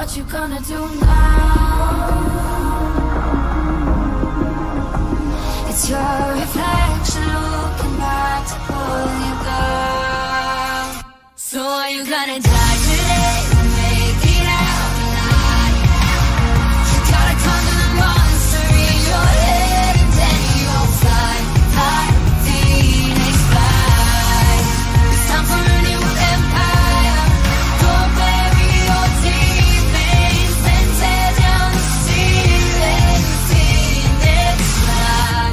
What you gonna do now? It's your reflection looking back to pull you down. So are you gonna die today or make it out alive? You gotta conquer the monster in your head and then you'll fly, fly, Phoenix fly. It's time for a new empire. Don't bury your demons and tear down the ceiling. Phoenix fly.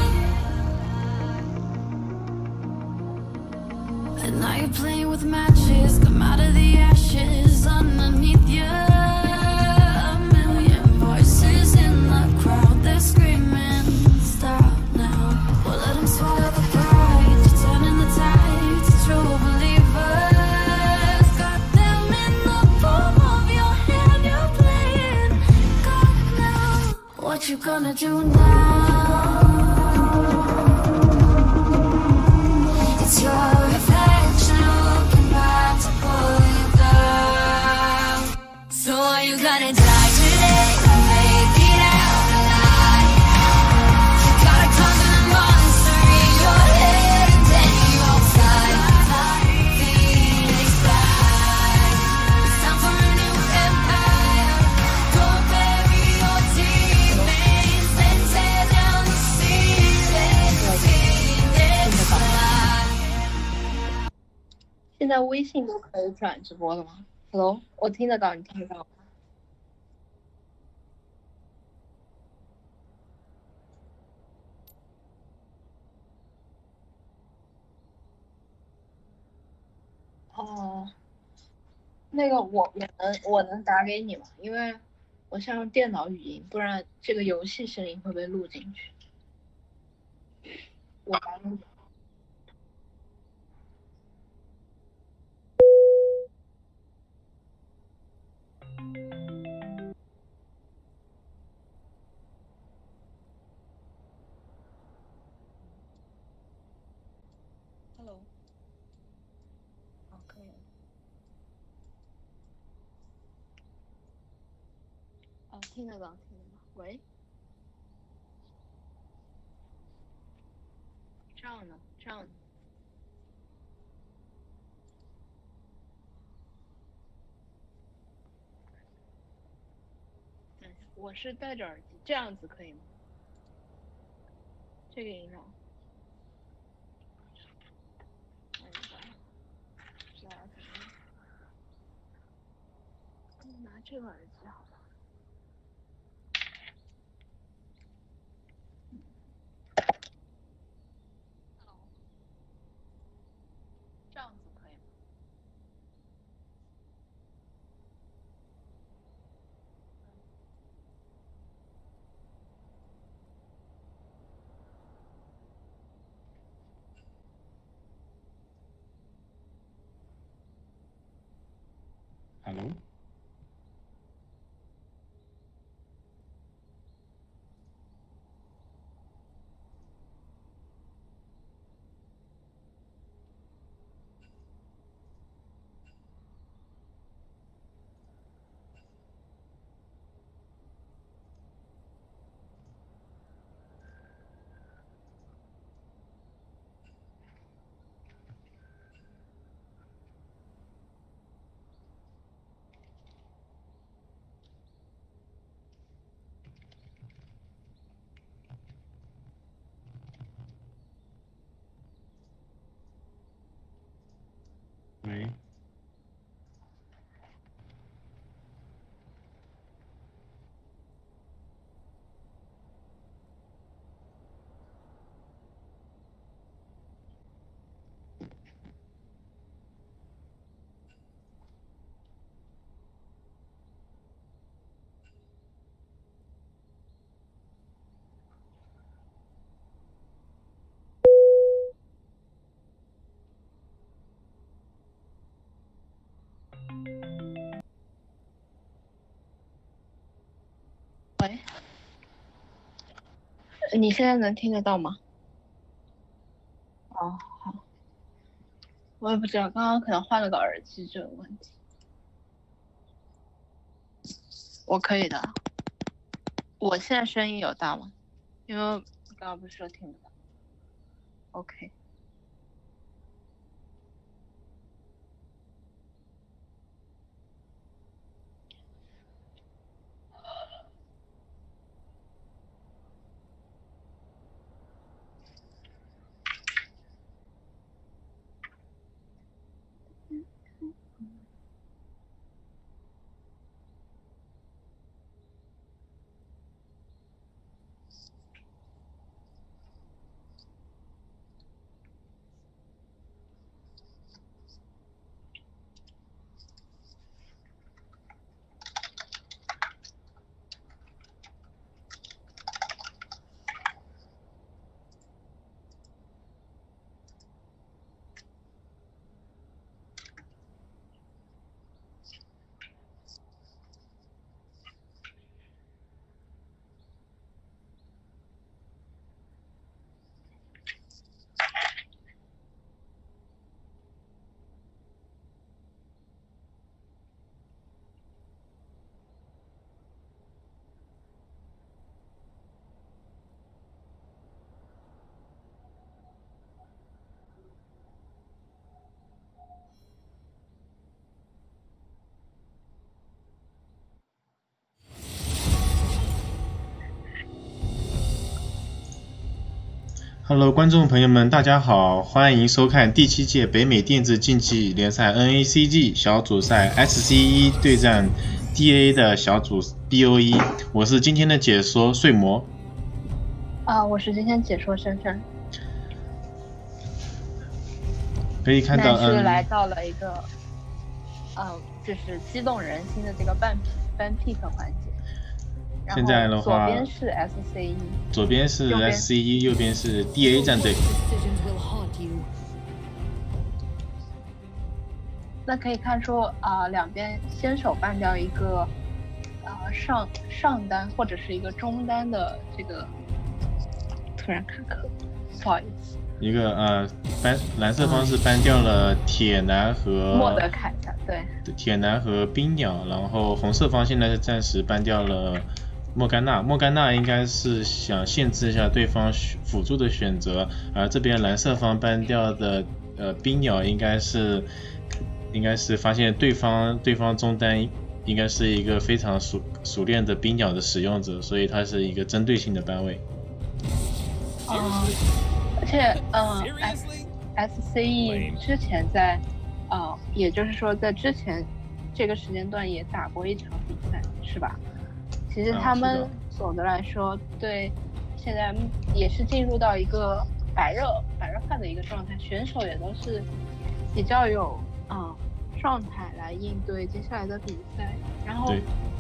And now you're playing with matches. Come out of the ashes underneath you. A million voices in the crowd. They're screaming, stop now. Well, let them swallow the pride. You're turning the tide to true believers. Got them in the palm of your hand. You're playing God now. What you gonna do now? It's your reflection looking back to pull you down. So are you gonna die today or make it out alive? You gotta conquer the monster in your head and then you'll fly, fly, Phoenix fly. It's time for a new empire. Don't bury your demons and tear down the ceiling. Phoenix fly. 现在微信都可以转直播了吗 ？Hello， 我听得到，你听得到吗？哦，那个我能打给你吗？因为我想用电脑语音，不然这个游戏声音会被录进去。我打给你。Hello， 好，可以了。哦，听得到，听得到。喂，这样呢？这样呢？我是戴着耳机，这样子可以吗？这个音量。看一下，不知道怎么用。拿这个耳机好了。这样子可以吗？ Hello？ 喂。 喂，你现在能听得到吗？哦，好，我也不知道，刚刚可能换了个耳机这个问题。 我可以的。我现在声音有大吗？因为刚刚不是说听不到。OK。 Hello， 观众朋友们，大家好，欢迎收看第7届北美电子竞技联赛 NACG 小组赛 SC1 对战 DA 的小组 BO1， 我是今天的解说睡魔。 我是今天解说珊珊。 可以看到， 是来到了一个，就是激动人心的这个半 pick 环节。 现在的话， 左边是 SC1， 左边是 SC1， 右边是 DA 战队。 那可以看出两边先手办掉一个上单或者是一个中单的这个，突然卡壳，不好意思。 一个蓝色方是搬掉了铁男和莫德凯撒，对， 铁男和冰鸟，然后红色方现在暂时搬掉了莫甘娜应该是想限制一下对方辅助的选择，而这边蓝色方搬掉的冰鸟应该是发现对方中单应该是一个非常熟练的冰鸟的使用者，所以它是一个针对性的班位。 而且SCE 之前在也就是说在之前这个时间段也打过一场比赛，是吧？其实他们总的来说对现在也是进入到一个白热化的一个状态，选手也都是比较有状态来应对接下来的比赛，然后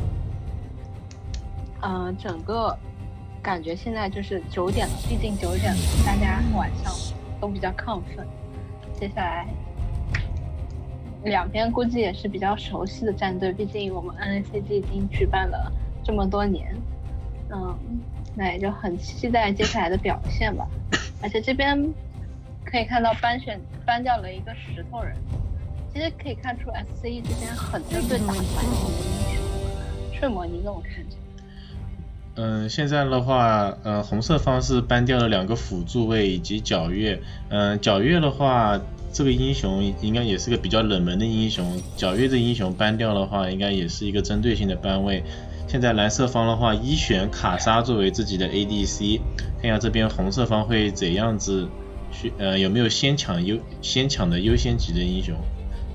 整个感觉现在就是9点了，毕竟9点了，大家晚上都比较亢奋，接下来两边估计也是比较熟悉的战队，毕竟我们 NACG 已经举办了这么多年，那也就很期待接下来的表现吧。而且这边可以看到搬掉了一个石头人，其实可以看出 SCE 这边很针对打传统的英雄。睡魔，你怎么看这？ 现在的话，红色方是搬掉了2个辅助位以及皎月。皎月的话，这个英雄应该也是个比较冷门的英雄。皎月的英雄搬掉的话，应该也是一个针对性的班位。现在蓝色方的话，一选卡莎作为自己的 ADC， 看一下这边红色方会怎样子去，有没有先抢的优先级的英雄？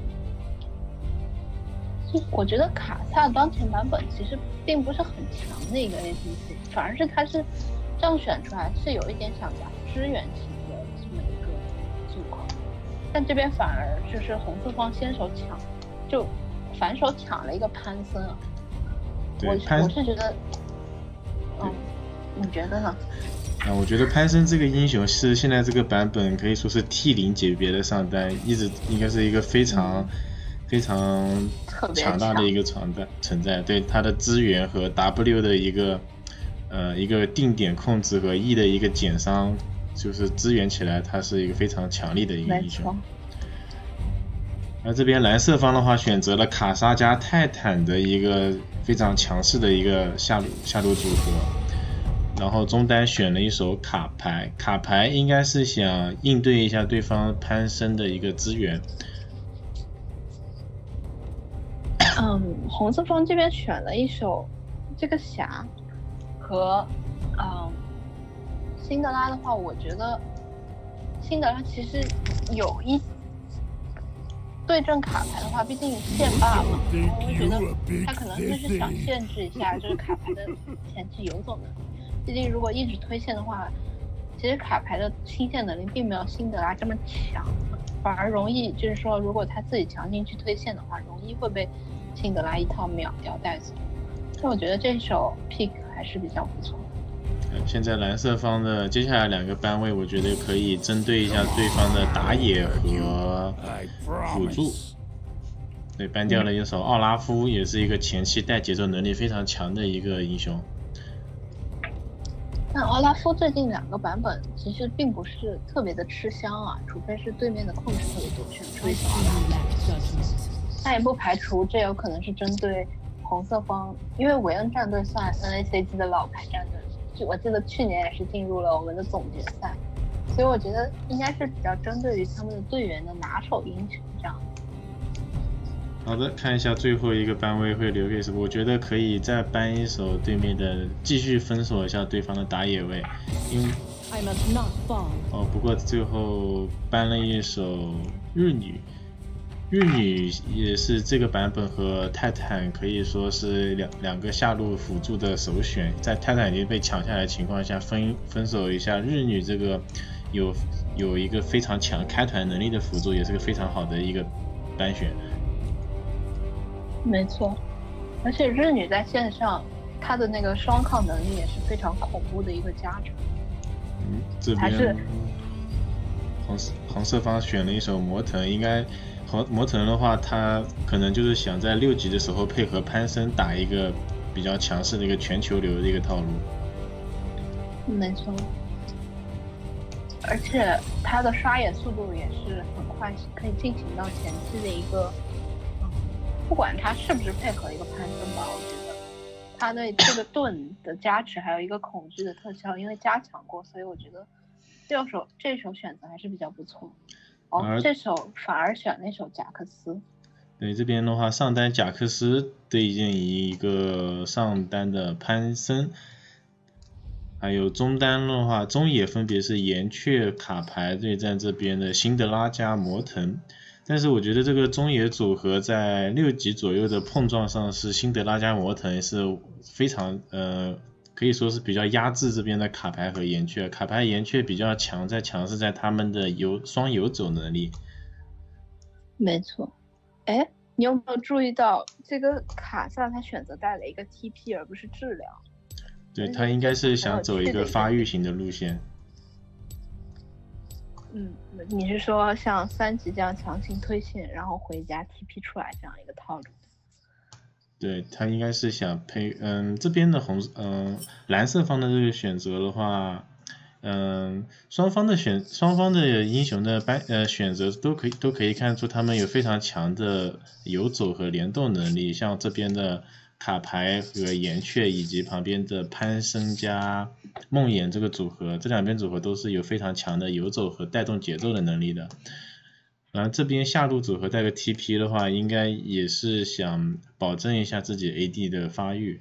我觉得卡萨当前版本其实并不是很强的一个 ADC， 反而是他是这样选出来是有一点想打支援型的这么一个情况，但这边反而就是红色方先手抢，就反手抢了一个潘森啊。我是觉得，你觉得呢？ 我觉得潘森这个英雄是现在这个版本可以说是 T0级别的上单，一直应该是一个非常强大的一个存在，对他的资源和 W 的一个定点控制和 E 的一个减伤，就是支援起来，他是一个非常强力的一个英雄。 而这边蓝色方的话选择了卡莎加泰坦的一个非常强势的一个下路组合，然后中单选了一手卡牌，卡牌应该是想应对一下对方攀升的一个资源。 红色方这边选了一手这个霞和辛德拉的话，我觉得辛德拉其实有一对阵卡牌的话，毕竟限霸嘛，然后我觉得他可能就是想限制一下就是卡牌的前期游走能力。毕竟如果一直推线的话，其实卡牌的清线能力并没有辛德拉这么强，反而容易就是说，如果他自己强行去推线的话，容易会被辛德拉一套秒掉带走。所以我觉得这手 pick 还是比较不错。 现在蓝色方的接下来2个班位，我觉得可以针对一下对方的打野和辅助。对，ban掉了一手奥拉夫，也是一个前期带节奏能力非常强的一个英雄。 但奥拉夫最近2个版本其实并不是特别的吃香啊，除非是对面的控制特别多，选出一手奥拉夫。但也不排除这有可能是针对红色方，因为韦恩战队算 NACG 的老牌战队，我记得去年也是进入了我们的总决赛，所以我觉得应该是比较针对于他们的队员的拿手英雄这样。 好的，看一下最后一个班位会留给什么？我觉得可以再搬一手对面的，继续封锁一下对方的打野位，因为不过最后搬了一手日女。日女也是这个版本和泰坦可以说是两个下路辅助的首选，在泰坦已经被抢下来的情况下，分手一下日女这个有一个非常强开团能力的辅助，也是个非常好的一个单选。 没错，而且日女在线上，她的那个双抗能力也是非常恐怖的一个加成。 这边红色方选了一手魔腾，应该。魔腾的话，他可能就是想在6级的时候配合潘森打一个比较强势的一个全球流的一个套路。 没错，而且他的刷野速度也是很快，可以进行到前期的一个，不管他是不是配合一个潘森吧，我觉得他对这个盾的加持还有一个恐惧的特效，因为加强过，所以我觉得这手选择还是比较不错。这手反而选那手贾克斯。 对，这边的话上单贾克斯对阵一个上单的潘森，还有中单的话中野分别是岩雀卡牌对战这边的辛德拉加魔腾。但是我觉得这个中野组合在6级左右的碰撞上是辛德拉加魔腾是非常可以说是比较压制这边的卡牌和岩雀，卡牌岩雀比较强势在他们的双游走能力。 没错，哎，你有没有注意到这个卡萨他选择带了一个 TP 而不是治疗？ 对，他应该是想走一个发育型的路线。 你是说像3级这样强行推线，然后回家 TP 出来这样一个套路？ 对，他应该是想这边的蓝色方的这个选择的话，双方的英雄的选择都可以看出他们有非常强的游走和联动能力，像这边的卡牌和岩雀以及旁边的潘森加梦魇这个组合，这2边组合都是有非常强的游走和带动节奏的能力的。然后这边下路组合带个 TP 的话，应该也是想保证一下自己 AD 的发育。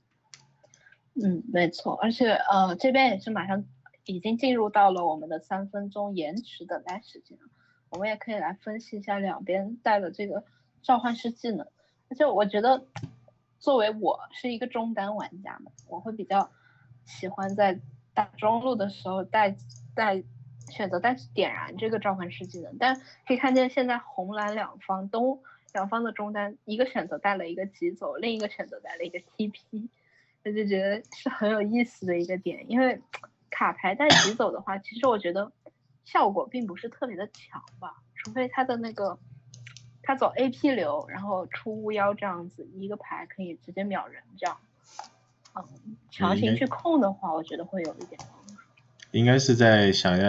没错，而且这边也是马上已经进入到了我们的3分钟延迟等待时间了，我们也可以来分析一下2边带的这个召唤师技能。而且我觉得作为我是一个中单玩家嘛，我会比较喜欢在打中路的时候选择带点燃这个召唤师技能，但可以看见现在红蓝两方的中单，一个选择带了一个疾走，另一个选择带了一个 TP， 我就觉得是很有意思的一个点。因为卡牌带疾走的话，其实我觉得效果并不是特别的强吧，除非他的那个他走 AP 流，然后出巫妖这样子一个牌可以直接秒人这样，强行去控的话，我觉得会有一点帮助。 应该是在想要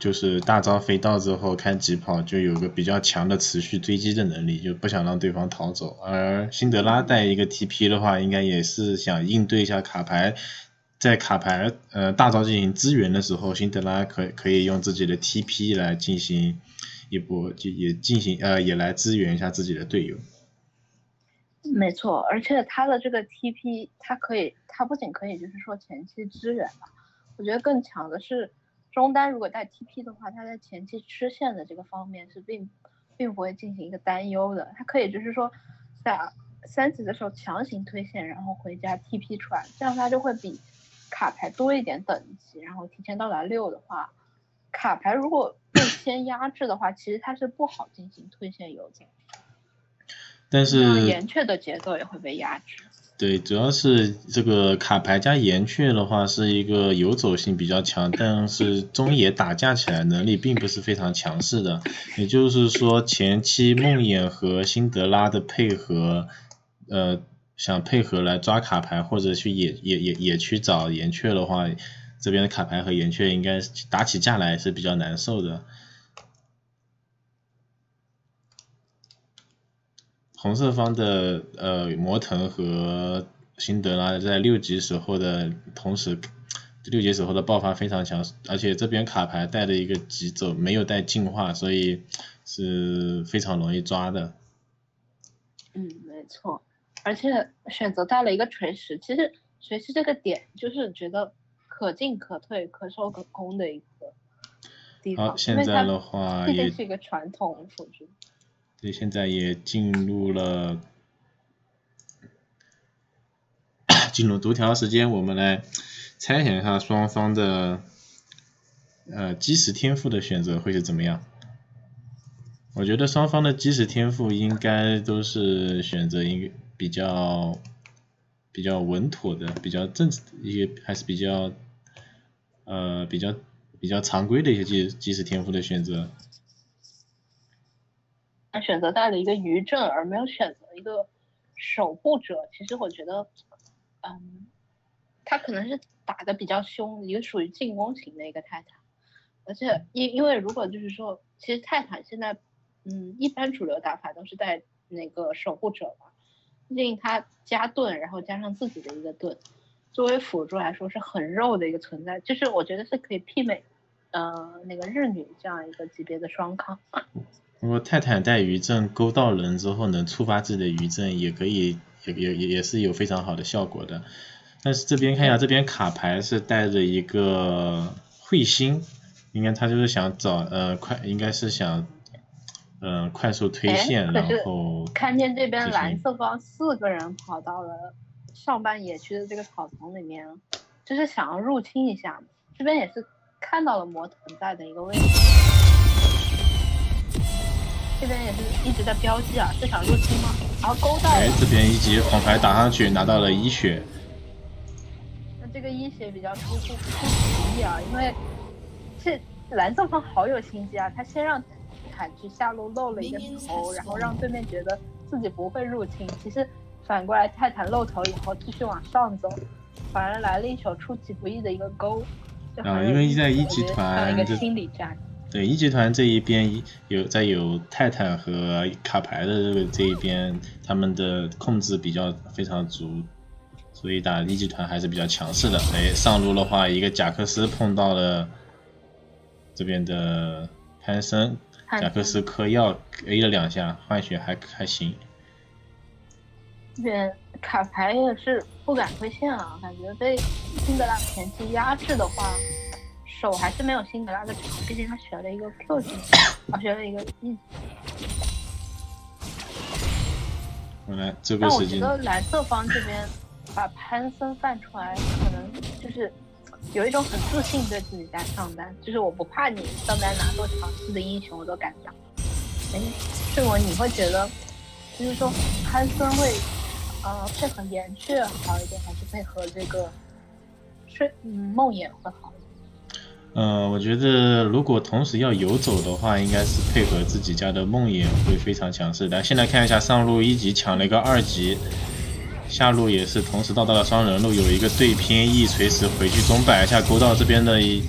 就是大招飞到之后看疾跑就有个比较强的持续追击的能力，就不想让对方逃走。而辛德拉带一个 TP 的话，应该也是想应对一下卡牌，在卡牌大招进行支援的时候，辛德拉可以用自己的 TP 来进行一波，也来支援一下自己的队友。 没错，而且他的这个 TP， 他不仅可以就是说前期支援吧，我觉得更强的是中单如果带 TP 的话，他在前期吃线的这个方面是并不会进行一个担忧的，他可以就是说在3级的时候强行推线，然后回家 TP 出来，这样他就会比卡牌多一点等级，然后提前到达6的话，卡牌如果被先压制的话，其实它是不好进行推线游走。 但是岩雀的节奏也会被压制。 对，主要是这个卡牌加岩雀的话是一个游走性比较强，但是中野打架起来能力并不是非常强势的。也就是说，前期梦魇和辛德拉的配合，想配合来抓卡牌或者去野区找岩雀的话，这边的卡牌和岩雀应该打起架来是比较难受的。红色方的魔腾和辛德拉在6级时候的同时，6级时候的爆发非常强，而且这边卡牌带的一个疾走没有带净化，所以是非常容易抓的。 没错，而且选择带了一个锤石，其实锤石这个点就是觉得可进可退、可守可攻的一个地方。 好，现在的话也是一个传统辅助。 对，现在也进入读条时间，我们来猜想一下双方的基石天赋的选择会是怎么样。我觉得双方的基石天赋应该都是选择一个比较稳妥的、比较正一些，还是比较常规的一些基石天赋的选择。 他选择带了一个余震，而没有选择一个守护者。其实我觉得，他可能是打得比较凶，一个属于进攻型的一个泰坦。而且因为如果就是说，其实泰坦现在，一般主流打法都是带那个守护者嘛，毕竟他加盾，然后加上自己的一个盾，作为辅助来说是很肉的一个存在，就是我觉得是可以媲美，那个日女这样一个级别的双抗。 如果泰坦带余震勾到人之后能触发自己的余震，也可以也是有非常好的效果的。但是这边看一下，这边卡牌是带着一个彗星，应该他就是想找应该是想快速推线，然后看见这边蓝色方4个人跑到了上半野区的这个草丛里面，就是想要入侵一下。这边也是看到了魔腾在的一个位置。这边也是一直在标记啊，是想入侵吗？然后勾到了。 这边1级黄牌打上去，拿到了1血。 那这个1血比较出其不意啊，因为这蓝色方好有心机啊，他先让坦去下路露了一个头，然后让对面觉得自己不会入侵。其实反过来泰坦露头以后继续往上走，反而来了一手出其不意的一个勾。 因为在1集团一个心理战。 对，1集团这一边有泰坦和卡牌的这一边，他们的控制非常足，所以打1集团还是比较强势的。上路的话，一个贾克斯碰到了这边的潘森，贾克斯嗑药 A 了2下，换血还行。 这边卡牌也是不敢推线啊，感觉被辛德拉前期压制的话。手还是没有辛德拉的长，毕竟他学了一个 Q 技，学了一个 E。但我觉得蓝色方这边把潘森放出来，可能就是有一种很自信对自己在上单，就是我不怕你上单拿多强势的英雄我都敢打。你会觉得，就是说潘森会配合岩雀好一点，还是配合这个梦魇会好一点？ 我觉得如果同时要游走的话，应该是配合自己家的梦魇会非常强势。现在看一下上路1级抢了一个2级，下路也是同时到达了双人路，有一个对偏翼锤石回去总摆一下勾到这边的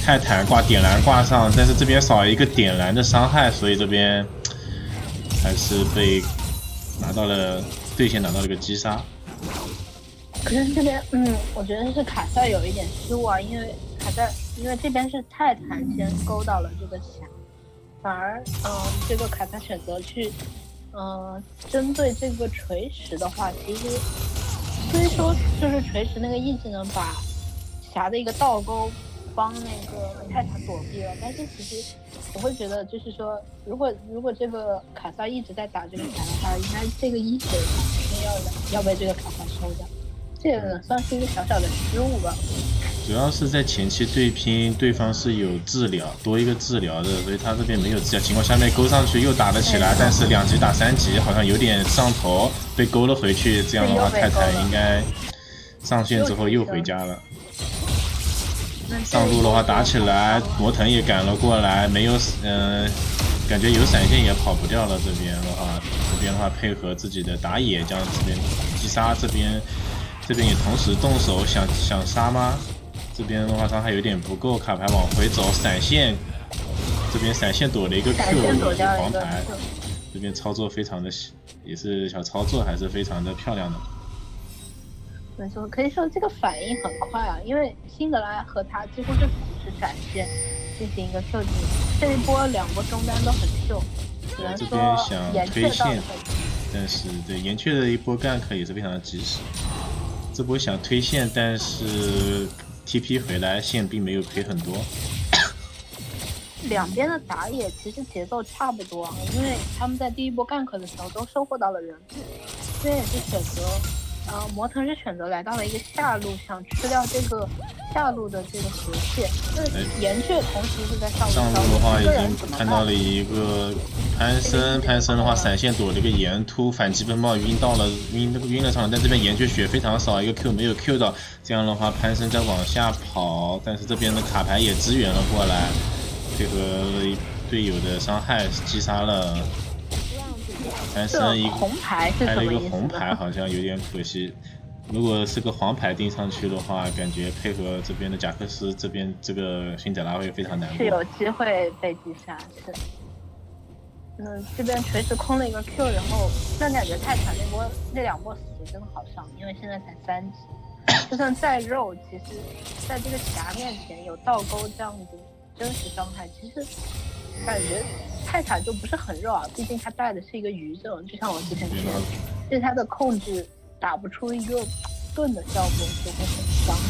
泰坦挂点燃挂上，但是这边少一个点燃的伤害，所以这边还是被拿到了对线拿到了个击杀。 可是这边，我觉得是卡塞有一点失误啊，因为这边是泰坦先勾到了这个霞，反而这个卡塞选择去针对这个锤石的话，其实虽说就是锤石那个意志能把霞的一个倒钩帮那个泰坦躲避了，但是其实我会觉得就是说，如果这个卡萨一直在打这个霞的话，应该这个一血肯定要被这个卡萨收掉，这个算是一个小小的失误吧。 主要是在前期对拼，对方是有治疗多一个治疗的，所以他这边没有治疗情况下面勾上去又打得起来，但是2级打3级好像有点上头，被勾了回去。这样的话，泰坦应该上线之后又回家了。上路的话打起来，魔腾也赶了过来，没有感觉有闪现也跑不掉了。这边的话配合自己的打野将这边击杀，这边也同时动手想杀吗？这边的话伤害有点不够，卡牌往回走，闪现，这边闪现躲了一个 Q， 黄牌，这边操作非常的也是小操作，还是非常的漂亮的。 没错，可以说这个反应很快啊，因为辛德拉和他几乎是同时闪现进行一个 Q 技，这一波2波中单都很秀，只能这边说想推线，但是对岩雀的一波 gank 也是非常的及时。这波想推线，但是 TP 回来线并没有赔很多。 两边的打野其实节奏差不多，因为他们在第一波 gank 的时候都收获到了人，这边也是选择。魔腾是选择来到了一个下路，想吃掉这个下路的这个河蟹。那岩雀同时是在上路的话，已经看到了一个潘森的话闪现躲了一个岩突，反击奔冒晕了上来，但这边岩雀血非常少，一个 Q 没有 Q 到，这样的话潘森在往下跑，但是这边的卡牌也支援了过来，配合队友的伤害击杀了。潘森拍了一个红牌，好像有点可惜。如果是个黄牌盯上去的话，感觉配合这边的贾克斯，这边这个辛德拉会非常难过。 是有机会被击杀，是。这边锤石空了一个 Q， 然后但感觉泰坦那2波死真的好伤，因为现在才3级，就算再肉，其实在这个霞面前有倒钩这样子真实伤害，其实感觉。泰坦就不是很肉啊，毕竟他带的是一个鱼阵，就像我之前说的，对他的控制打不出一个盾的效果，就会很伤。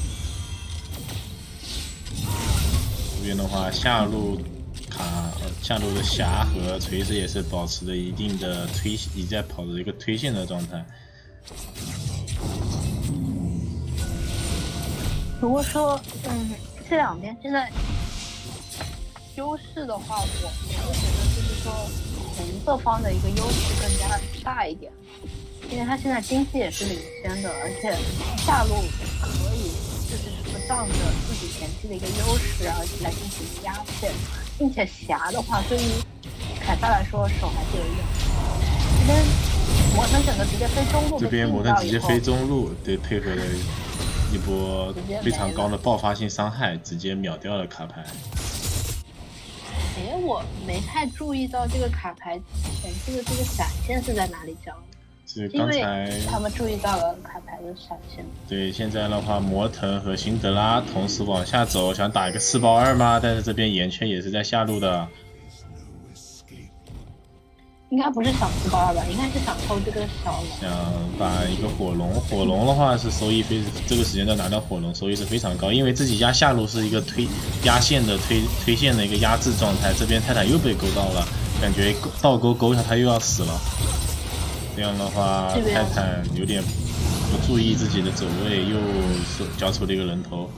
这边的话，下路的霞和锤石也是保持着一定的已在跑着一个推线的状态。 如果说这两边现在。优势的话，我会觉得就是说红色方的一个优势更加大一点，因为他现在经济也是领先的，而且下路可以就是说仗着自己前期的一个优势啊来进行压线，并且霞的话对于凯撒来说手还是有一点。这边魔腾选择直接飞中路， 这边魔腾直接飞中路，对，配合了一波非常高的爆发性伤害，直接秒掉了卡牌。 我没太注意到这个卡牌前期的这个闪现是在哪里交的， 是刚才他们注意到了卡牌的闪现。 对，现在的话，魔腾和辛德拉同时往下走，想打一个4包2吗？但是这边岩雀也是在下路的。 应该不是想4包2吧，应该是想抽这个小龙。 想打一个火龙的话是收益这个时间段拿到火龙收益是非常高，因为自己压下路是一个压线的推线的一个压制状态，这边泰坦又被勾到了，感觉倒勾一下他又要死了。这样的话，泰坦有点不注意自己的走位，又交出了一个人头。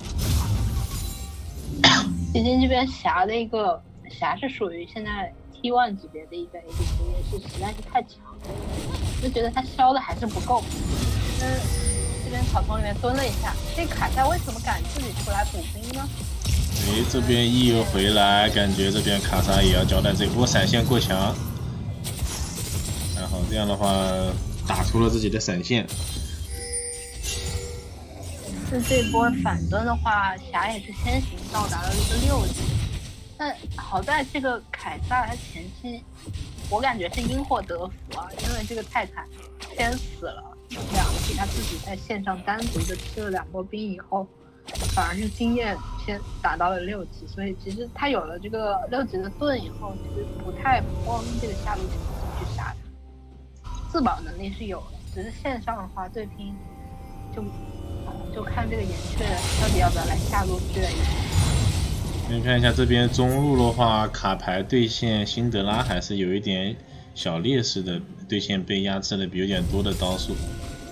毕竟这边霞是属于现在。T1 级别的一个 ADC 也是实在是太强了，就觉得他削的还是不够。这边草丛里面蹲了一下，这卡塞为什么敢自己出来补兵呢？ 这边又回来，感觉这边卡萨也要交代这波闪现过强，然后这样的话打出了自己的闪现。 那这一波反蹲的话，霞也是先行到达了一个6级。但好在这个凯撒他前期，我感觉是因祸得福啊，因为这个泰坦先死了2级，他自己在线上单独的吃了2波兵以后，反而是经验先打到了6级，所以其实他有了这个6级的盾以后，其实不太慌这个下路前期去杀他，自保能力是有的，只是线上的话对拼就看这个岩雀到底要不要来下路支援一下。 你看一下这边中路的话，卡牌对线辛德拉还是有一点小劣势的，对线被压制的有点多的刀数。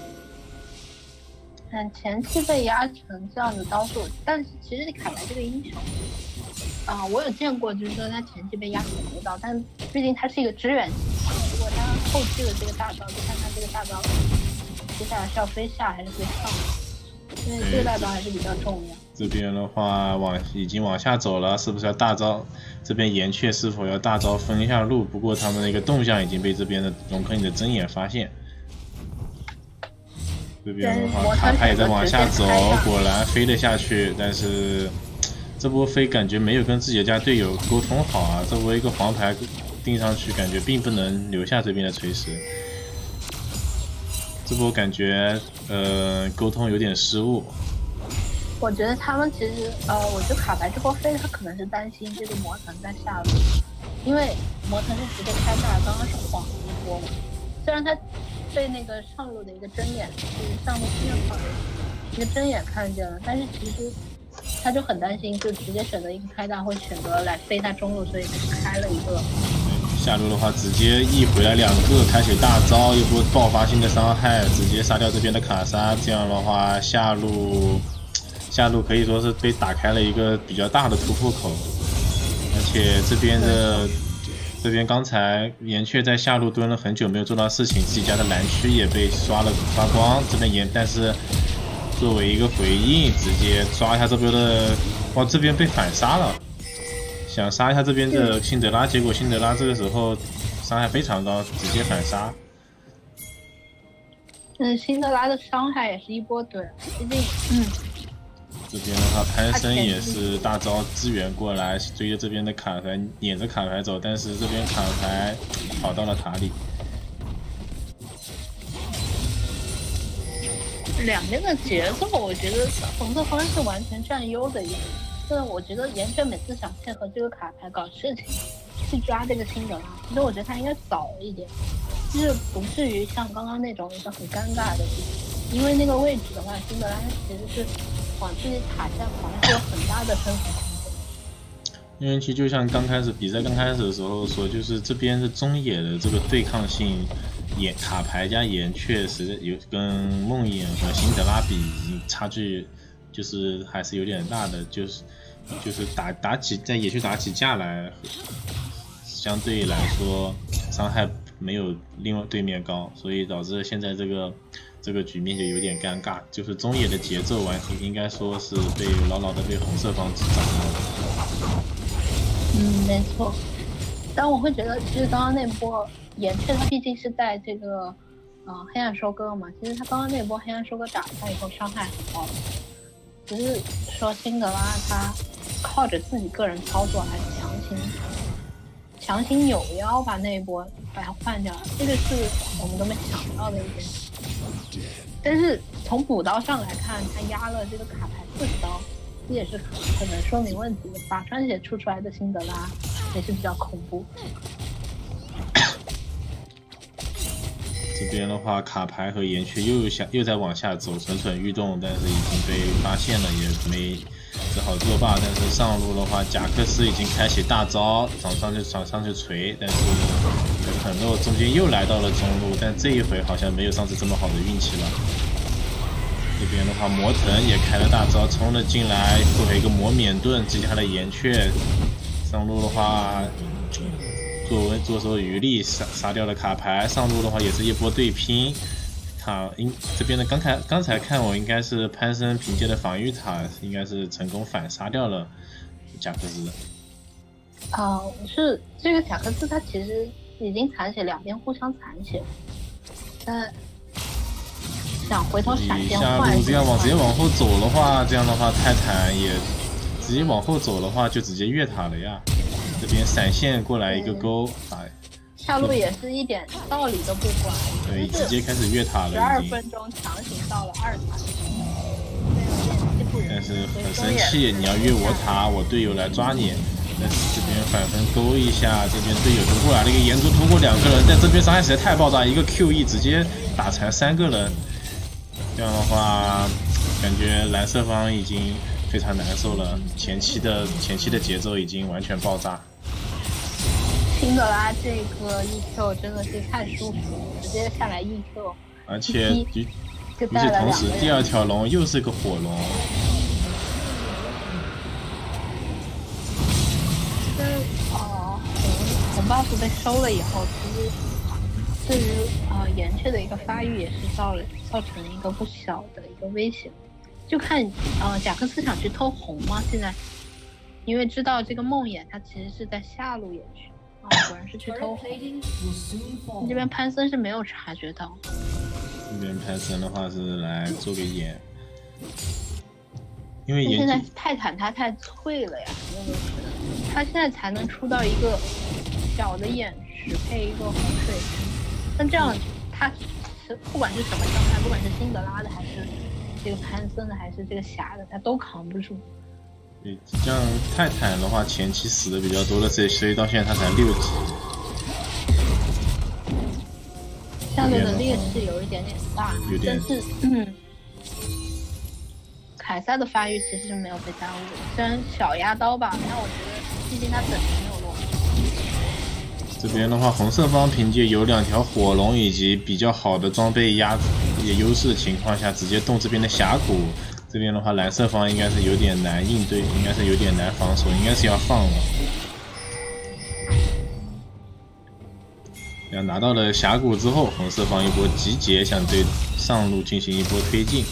前期被压成这样的刀数，但是其实卡牌这个英雄，我有见过，就是说他前期被压成多刀，但毕竟他是一个支援型，如果他后期的这个大招，就看他这个大招接下来是要飞下还是飞上，因为这个大招还是比较重要。 这边的话已经往下走了，是不是要大招？这边岩雀是否要大招封一下路？不过他们的一个动向已经被这边的龙克尼的睁眼发现。这边的话，卡牌也在往下走，果然飞了下去，但是这波飞感觉没有跟自己的家队友沟通好啊！这波一个黄牌定上去，感觉并不能留下这边的锤石。这波感觉沟通有点失误。 我觉得他们其实我觉得卡牌这波飞他可能是担心这个魔thần在下路，因为魔thần是直接开大，刚刚是晃了一波嘛。虽然他被那个上路的一个睁眼，就是上路新的跑一个睁眼看见了，但是其实他就很担心，就直接选择一个开大，会选择来飞他中路，所以他就开了一个。 下路的话，直接一回来2个，开启大招，一波爆发性的伤害，直接杀掉这边的卡莎。这样的话，下路可以说是被打开了一个比较大的突破口，而且这边刚才岩雀在下路蹲了很久没有做到事情，自己家的蓝区也被刷光，这边但是作为一个回应，直接抓一下这边的，哇，这边被反杀了，想杀一下这边的辛德拉，结果辛德拉这个时候伤害非常高，直接反杀。 辛德拉的伤害也是一波怼，毕竟这边的话，潘森也是大招支援过来，追着这边的卡牌，撵着卡牌走，但是这边卡牌跑到了塔里。 两边的节奏，我觉得红色方是完全占优的一个。但我觉得岩雀每次想配合这个卡牌搞事情，去抓这个辛德拉，其实我觉得他应该早一点，就是不至于像刚刚那种一个很尴尬的地方。因为那个位置的话，辛德拉其实是往自己塔下跑，是有很大的生存空间。 因为其实就像比赛刚开始的时候说，就是这边的中野的这个对抗性，卡牌加岩雀实在有跟梦魇和辛德拉比，已经差距就是还是有点大的，就是在野区打起架来，相对来说伤害没有另外对面高，所以导致现在这个局面就有点尴尬，就是中野的节奏应该说是牢牢的被红色方掌握了。 没错。但我会觉得，其实刚刚那波岩雀它毕竟是在这个黑暗收割嘛，其实他刚刚那波黑暗收割打他以后伤害很高，只是说辛德拉他靠着自己个人操作还是强行扭腰把那一波把它换掉了，这个是我们都没想到的一件事。但是从补刀上来看，他压了这个卡牌40刀，这也是可能说明问题的。把穿血出来的辛德拉也是比较恐怖。 这边的话，卡牌和岩雀又在往下走，蠢蠢欲动，但是已经被发现了，也没只好作罢。但是上路的话，贾克斯已经开启大招，场上去锤，但是很肉中间又来到了中路，但这一回好像没有上次这么好的运气了。这边的话，魔腾也开了大招，冲了进来，做了一个魔免盾，击下了岩雀。上路的话，坐收余力，杀掉了卡牌。上路的话也是一波对拼，这边的刚才看我应该是潘森凭借的防御塔，应该是成功反杀掉了贾克斯。 是这个贾克斯他其实已经残血，两边互相残血，但想回头闪现下换。 路这样直接往后走的话，这样的话泰坦也直接往后走的话，就直接越塔了呀。这边闪现过来一个勾，哎， 下路也是一点道理都不管， 对，直接开始越塔了，已经。 12分钟强行到了2塔， 但是很生气，你要越我塔，我队友来抓你。但是这边反分勾一下，这边队友就过来了一个岩珠，通过2个人，但这边伤害实在太爆炸，一个 QE 直接打残3个人。这样的话，感觉蓝色方已经非常难受了，前期的节奏已经完全爆炸。 辛德拉这个 EQ 真的是太舒服了，直接下来 EQ， 而且与此同时，第2条龙又是个火龙。 红 buff 被收了以后，其实对于岩雀的一个发育也是造成一个不小的一个威胁。就看贾克斯想去偷红吗？现在因为知道这个梦魇他其实是在下路野区，果然是去偷红。这边潘森是没有察觉到。 这边潘森的话是来做个眼，因为现在泰坦他太脆了呀，他现在才能出到一个小的眼石配一个洪水那这样他不管是什么伤害，不管是辛德拉的还是这个潘森的还是这个霞的，他都扛不住。 对，像泰坦的话前期死的比较多的，所以到现在他才6级。 相对的劣势有一点点大，但是凯撒的发育其实是没有被耽误的，虽然小压刀吧，但我觉得毕竟他本事没有落。 这边的话，红色方凭借有2条火龙以及比较好的装备优势的情况下，直接动这边的峡谷。这边的话，蓝色方应该是有点难应对，应该是有点难防守，应该是要放了。拿到了峡谷之后，红色方一波集结，想对上路进行一波推进。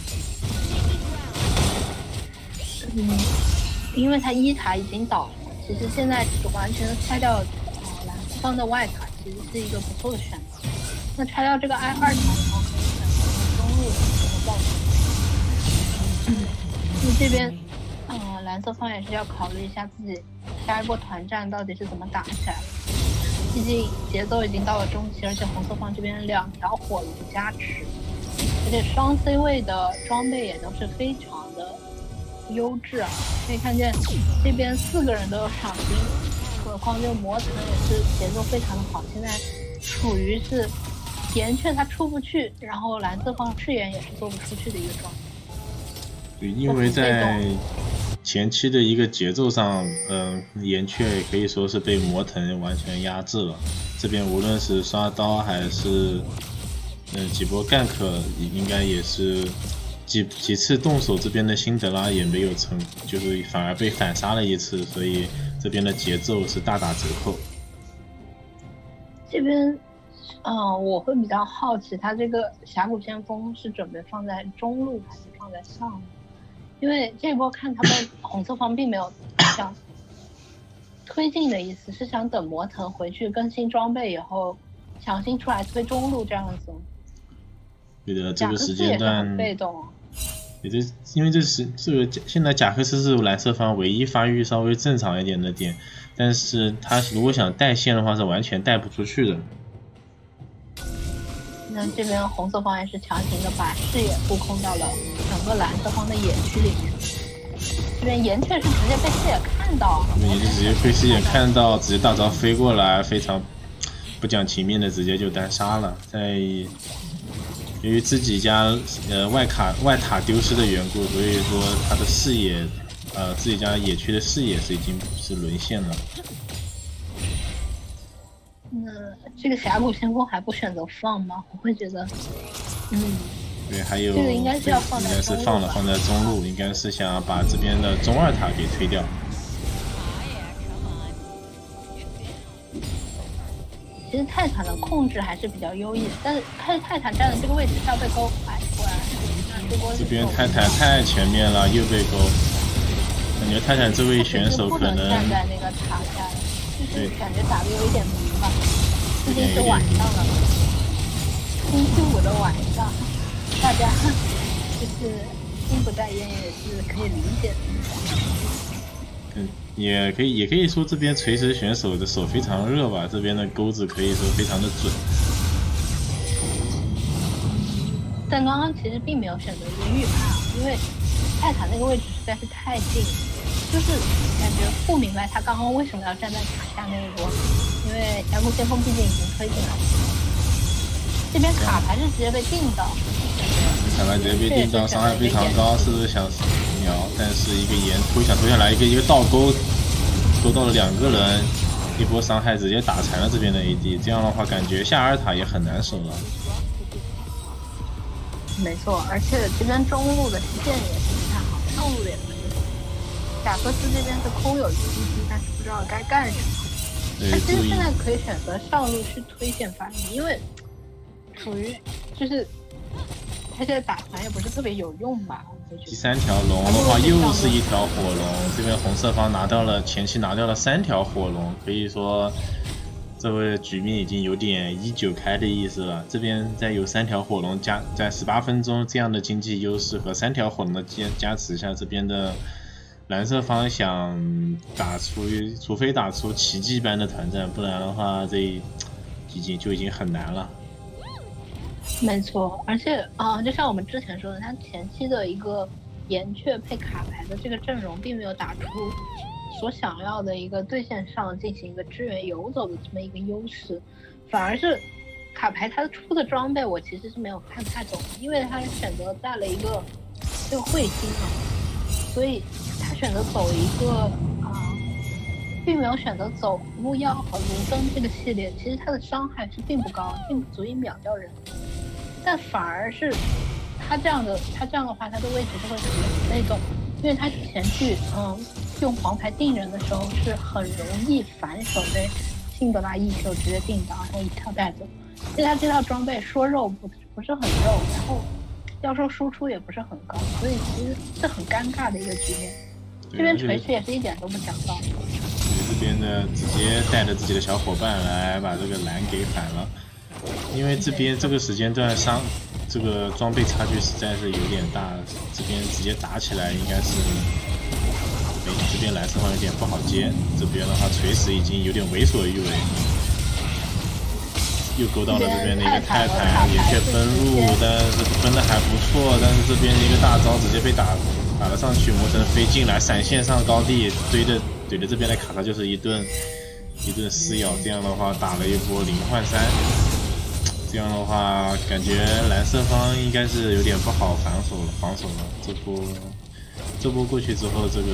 因为他1塔已经倒了，其实现在完全拆掉蓝方的外塔，其实是一个不错的选择。那拆掉这个2塔的话，可以选择中路的爆头。那这边蓝色方也是要考虑一下自己下一波团战到底是怎么打起来的。毕竟节奏已经到了中期，而且红色方这边2条火龙加持，而且双 C 位的装备也都是非常的优质啊。可以看见这边4个人都有赏金，何况这个魔腾也是节奏非常的好。现在处于是岩雀他出不去，然后蓝色方赤炎也是做不出去的一个状态。 对，因为在前期的一个节奏上，岩雀可以说是被魔腾完全压制了。这边无论是刷刀还是几波gank，应该也是几次动手，这边的辛德拉也没有成，就是反而被反杀了1次，所以这边的节奏是大打折扣。 这边我会比较好奇，他这个峡谷先锋是准备放在中路还是放在上路？因为这一波看他们红色方并没有想推进的意思，是想等魔腾回去更新装备以后强行出来推中路这样子。 对的，这个时间段被动。 因为这个现在贾克斯是蓝色方唯一发育稍微正常一点的点，但是他如果想带线的话是完全带不出去的。 那这边红色方也是强行的把视野布控到了整个蓝色方的野区里面。这边岩雀是直接被视野看到， 也是直接被视野看到，直接大招飞过来，非常不讲情面的直接就单杀了。在由于自己家外塔丢失的缘故，所以说他的视野自己家野区的视野已经是沦陷了。 这个峡谷先锋还不选择放吗？我会觉得， 对，还有这个应该是要放在中路， 应该是放在中路，应该是想要把这边的中2塔给推掉。 其实泰坦的控制还是比较优异的，但是看泰坦站的这个位置是要被勾，果然这边泰坦太前面了，又被勾，感觉泰坦这位选手可能站在那个塔下，就是感觉打的有一点迷吧，毕竟是晚上了，星期5的晚上。 大家就是心不在焉也是可以理解的。 也可以说这边锤石选手的手非常热吧，这边的钩子可以说非常的准。 但刚刚其实并没有选择一个预判，因为泰坦那个位置实在是太近，就是感觉不明白他刚刚为什么要站在塔下那一波，因为峡谷先锋毕竟已经推进来了。这边卡牌是直接被定到， 卡牌直接被定到，伤害非常高，是不是想秒？但是一个岩突想突下来，一个倒钩，勾到了2个人，一波伤害直接打残了这边的 AD， 这样的话感觉下2塔也很难守了。 没错，而且这边中路的线也是不太好，上路也不是。贾克斯这边是空有一击，但是不知道该干什么。他其实现在可以选择上路去推线发力，因为属于就是他现在打团也不是特别有用吧。 第3条龙的话又是一条火龙，这边红色方前期拿掉了3条火龙，可以说这个局面已经有点1-9开的意思了。这边再有3条火龙在18分钟这样的经济优势和3条火龙的加持下，这边的蓝色方想除非打出奇迹般的团战，不然的话这已经很难了。 没错，而且就像我们之前说的，他前期的一个岩雀配卡牌的这个阵容，并没有打出所想要的一个对线上进行一个支援游走的这么一个优势，反而是卡牌它出的装备我其实是没有看太懂的，因为他选择带了一个这个彗星嘛，所以他选择走一个并没有选择走巫妖和卢登这个系列，其实他的伤害是并不高，并不足以秒掉人，但反而是他这样的话，他的位置就会属于被动，因为他前去用黄牌定人的时候是很容易反手被辛德拉一球直接定到，然后一跳带走。因为他这套装备说肉不是很肉，然后要说输出也不是很高，所以其实是很尴尬的一个局面。这边锤石也是一点都不讲道理。 这边的直接带着自己的小伙伴来把这个蓝给反了，因为这边这个时间段这个装备差距实在是有点大，这边直接打起来应该是，这边蓝色方有点不好接，这边的话锤石已经有点为所欲为，又勾到了这边的一个泰坦，也却分路，但是分的还不错，但是这边一个大招直接被打了上去，魔神飞进来，闪现上高地，怼着这边的卡塔就是一顿撕咬，这样的话打了一波0换3，这样的话感觉蓝色方应该是有点不好防守了。这波过去之后，这个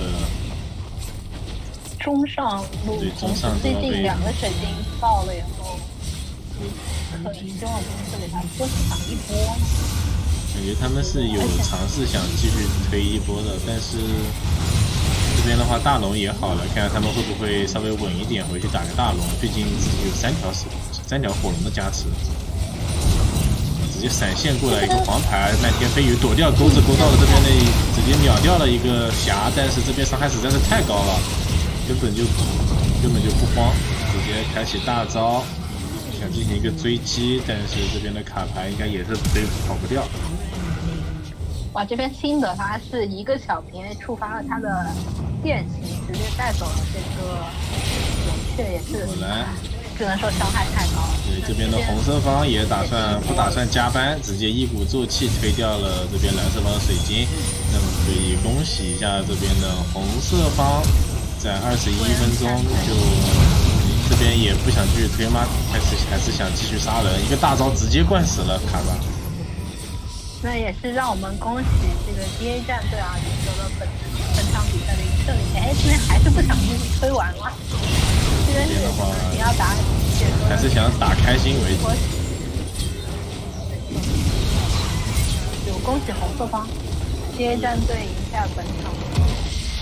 中上路中上最近2个水晶爆了以后，可能希望公司给他多抢一波。 感觉他们是有尝试想继续推一波的，但是这边的话大龙也好了，看看他们会不会稍微稳一点回去打个大龙，毕竟自己有3条火龙的加持。直接闪现过来一个黄牌，漫天飞雨躲掉钩子，勾到了这边的，直接秒掉了一个霞，但是这边伤害实在是太高了，根本就不慌，直接开启大招。想进行一个追击，但是这边的卡牌应该也是跑不掉。 哇，这边辛德他是一个小平 A 触发了他的变形，直接带走了这个岩雀，也是只能说伤害太高了。 对，这边的红色方也不打算加班，直接一鼓作气推掉了这边蓝色方的水晶。那么可以恭喜一下这边的红色方，在21分钟这边也不想继续推吗？还是想继续杀人，一个大招直接灌死了卡巴。 那也是让我们恭喜这个 DA 战队啊，赢得了本场比赛的一个胜利。这边还是不想继续推完了，这边的话你要打， 还是想打开心为主。 就恭喜红色方 DA 战队赢下本场比赛。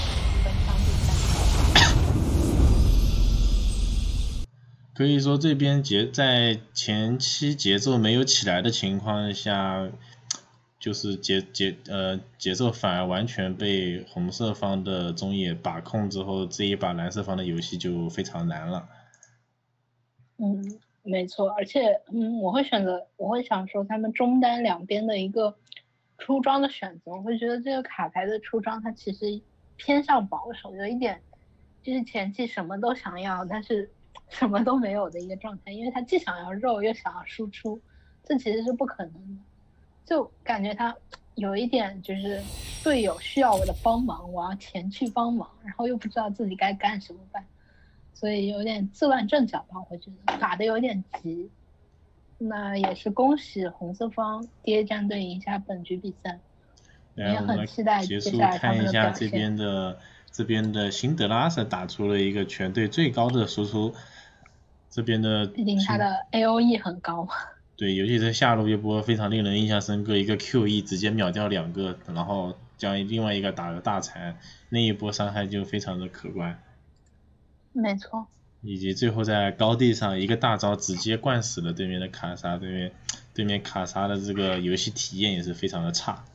可以说这边在前期节奏没有起来的情况下，就是节奏反而完全被红色方的中野把控之后，这一把蓝色方的游戏就非常难了。 没错，而且我会选择，我会想说他们中单两边的一个出装的选择，我会觉得这个卡牌的出装它其实偏向保守，有一点就是前期什么都想要，但是什么都没有的一个状态，因为他既想要肉又想要输出，这其实是不可能的，就感觉他有一点就是队友需要我的帮忙，我要前去帮忙，然后又不知道自己该干什么办。所以有点自乱阵脚吧，我觉得打的有点急。那也是恭喜红色方 DA 战队赢下本局比赛，也来，我们来很期待结束接下来他们的看一下这表现。 边的辛德拉斯打出了一个全队最高的输出，这边的毕竟他的 AOE 很高。 对，尤其是下路一波非常令人印象深刻，一个 QE 直接秒掉2个，然后将另外一个打个大残，那一波伤害就非常的可观。 没错， 以及最后在高地上一个大招直接灌死了对面的卡莎，对面卡莎的这个游戏体验也是非常的差。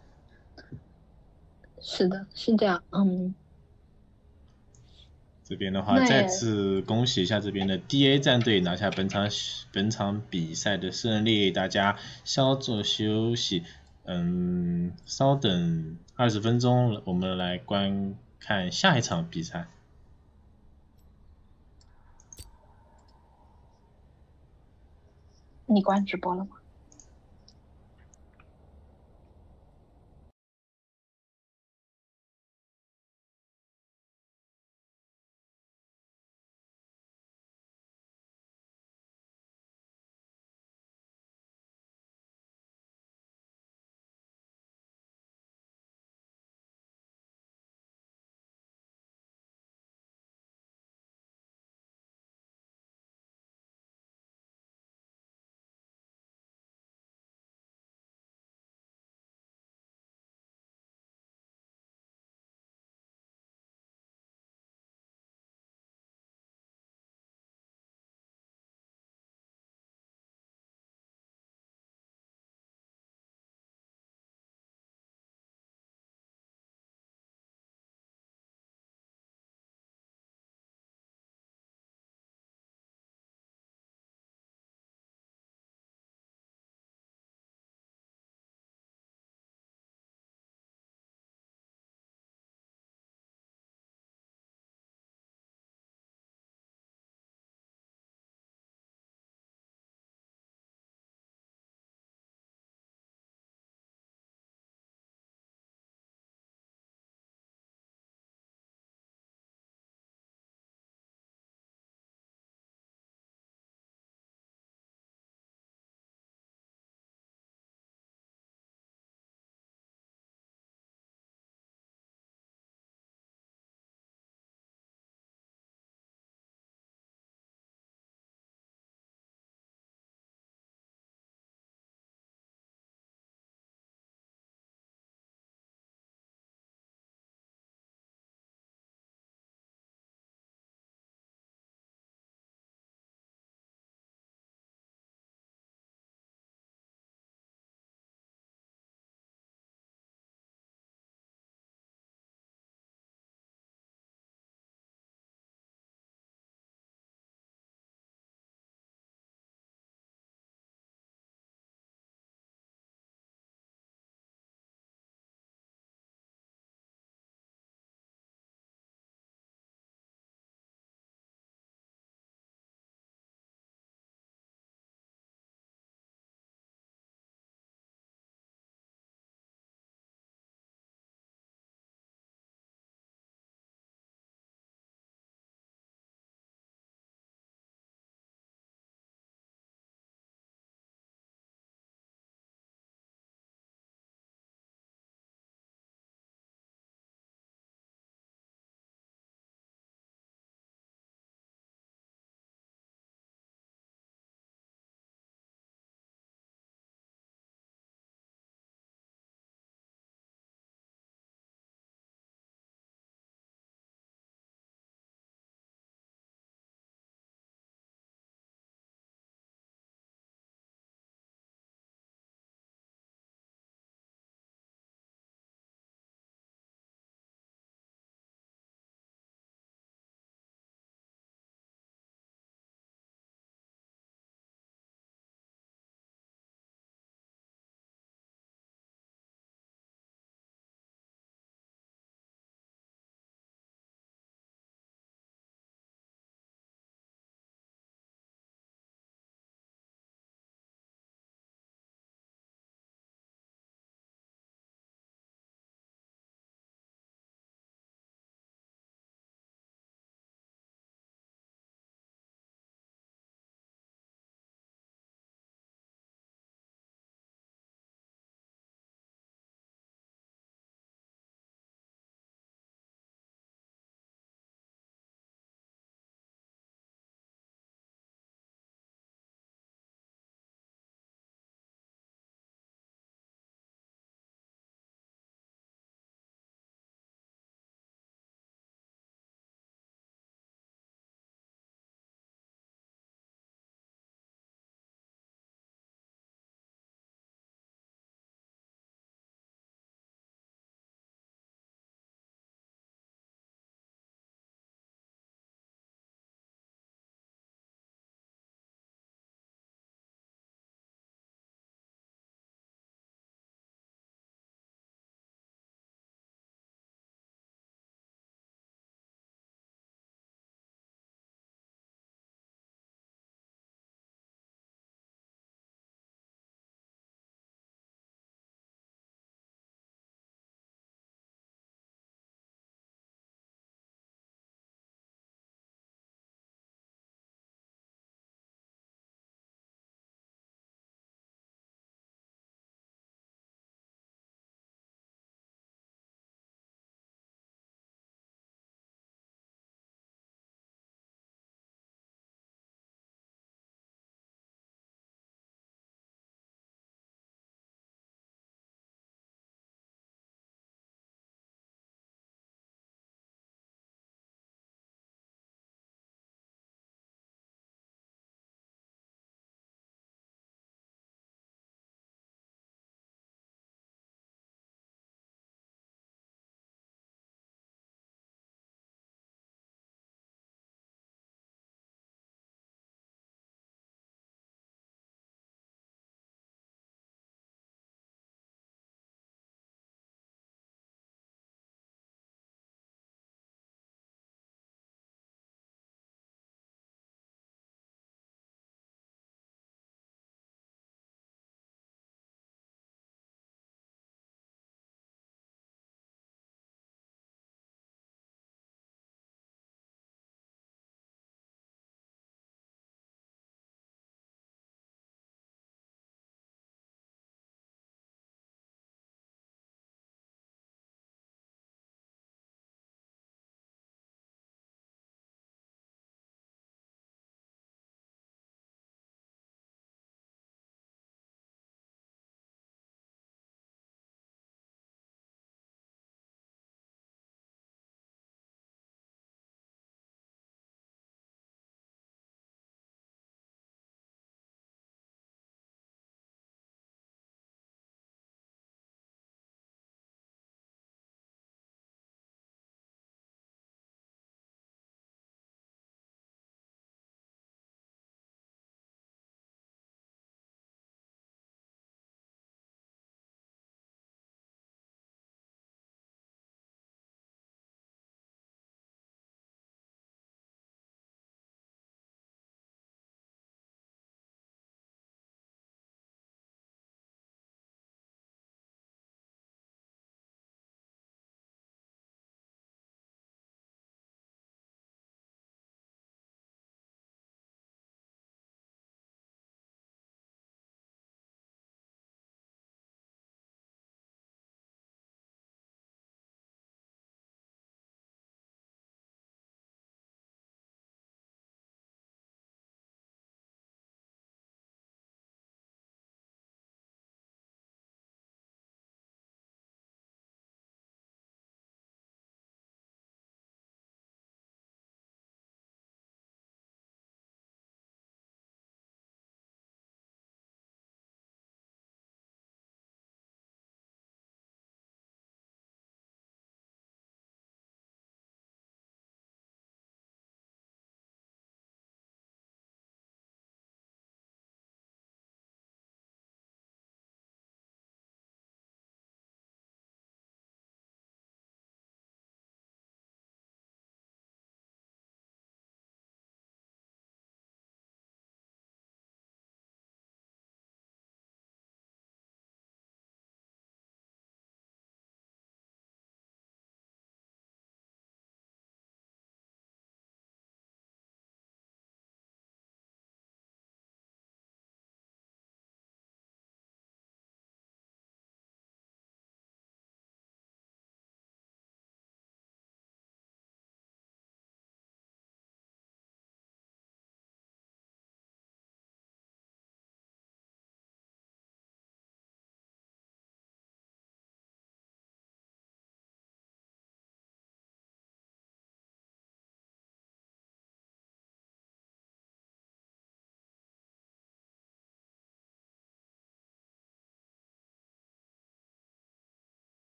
是的，是这样。 这边的话， 那也再次恭喜一下这边的 DA 战队拿下本场比赛的胜利，大家稍作休息，稍等20分钟，我们来观看下一场比赛。 你关直播了吗？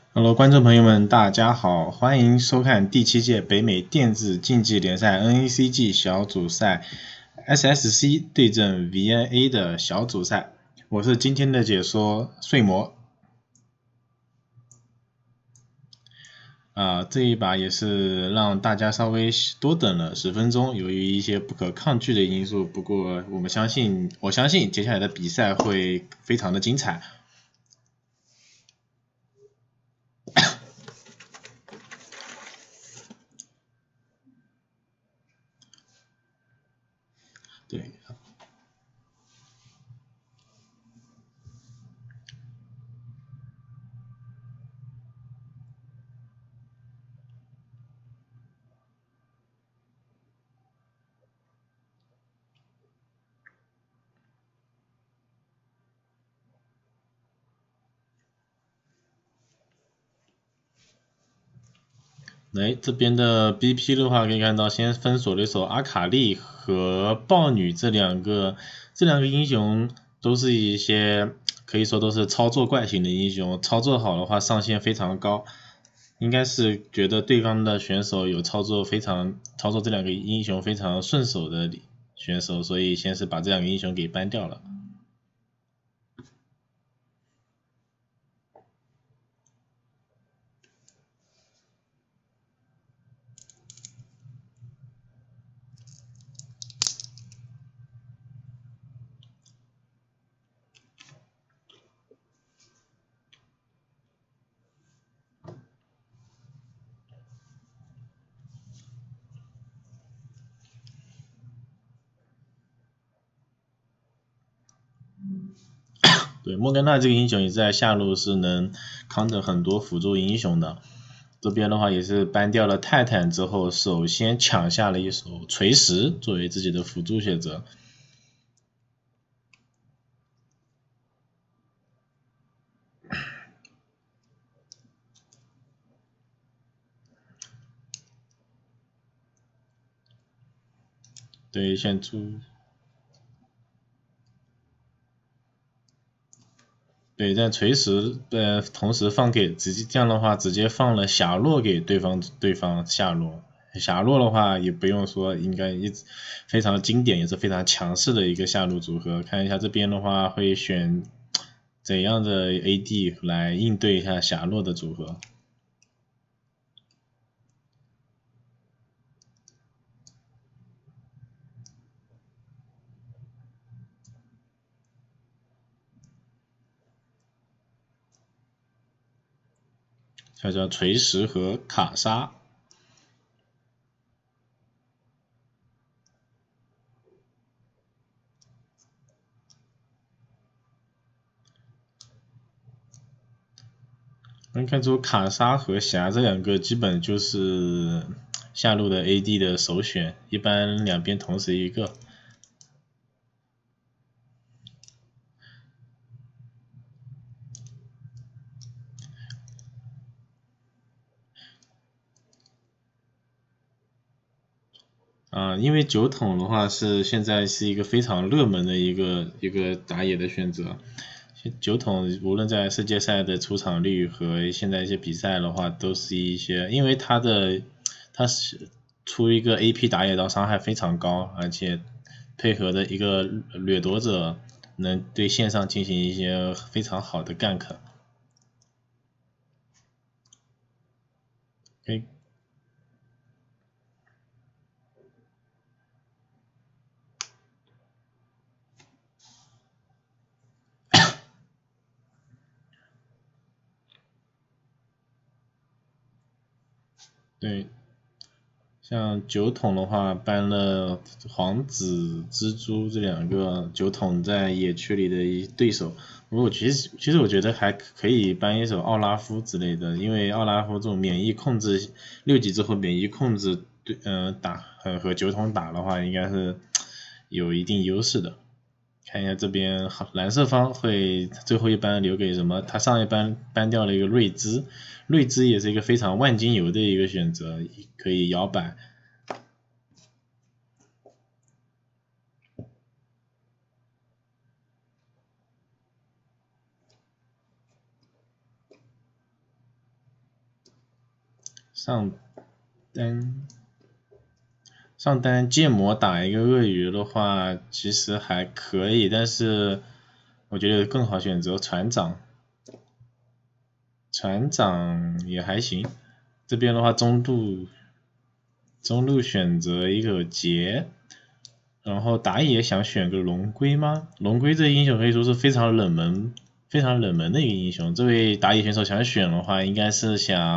Hello，观众朋友们，大家好，欢迎收看第7届北美电子竞技联赛 NACG 小组赛 SSC 对阵 VNA 的小组赛，我是今天的解说睡魔。这一把也是让大家稍微多等了10分钟，由于一些不可抗拒的因素，不过我相信接下来的比赛会非常的精彩。对。这边的 BP 的话，可以看到先封锁了一手阿卡丽和豹女这两个英雄，都是一些可以说都是操作怪型的英雄，操作好的话上限非常高，应该是觉得对方的选手有操作这两个英雄非常顺手的选手，所以先是把这两个英雄给ban掉了。对，莫甘娜这个英雄也在下路是能扛着很多辅助英雄的。这边的话也是ban掉了泰坦之后，首先抢下了一手锤石作为自己的辅助选择。对，选出。对，但锤石同时放给这样的话直接放了霞洛给对方下路，霞洛的话也不用说，应该非常经典，也是非常强势的一个下路组合。看一下这边的话会选怎样的 AD 来应对一下霞洛的组合。它叫锤石和卡莎。能看出卡莎和霞这两个基本就是下路的 AD 的首选，一般两边同时一个。因为酒桶的话现在是一个非常热门的一个打野的选择。酒桶无论在世界赛的出场率和现在一些比赛的话，都是一些，因为他是出一个 AP 打野刀伤害非常高，而且配合的一个掠夺者能对线上进行一些非常好的 gank。对，像酒桶的话搬了皇子、蜘蛛这两个酒桶在野区里的对手，不过其实我觉得还可以搬一手奥拉夫之类的，因为奥拉夫这种免疫控制6级之后免疫控制对和酒桶打的话应该是有一定优势的。看一下这边蓝色方会最后一班留给什么？他上一班搬掉了一个瑞兹，瑞兹也是一个非常万金油的一个选择，可以摇摆。 上单剑魔打一个鳄鱼的话，其实还可以，但是我觉得更好选择船长。船长也还行，这边的话中路选择一个杰，然后打野想选个龙龟吗？龙龟这英雄可以说是非常冷门的一个英雄，这位打野选手想选的话，应该是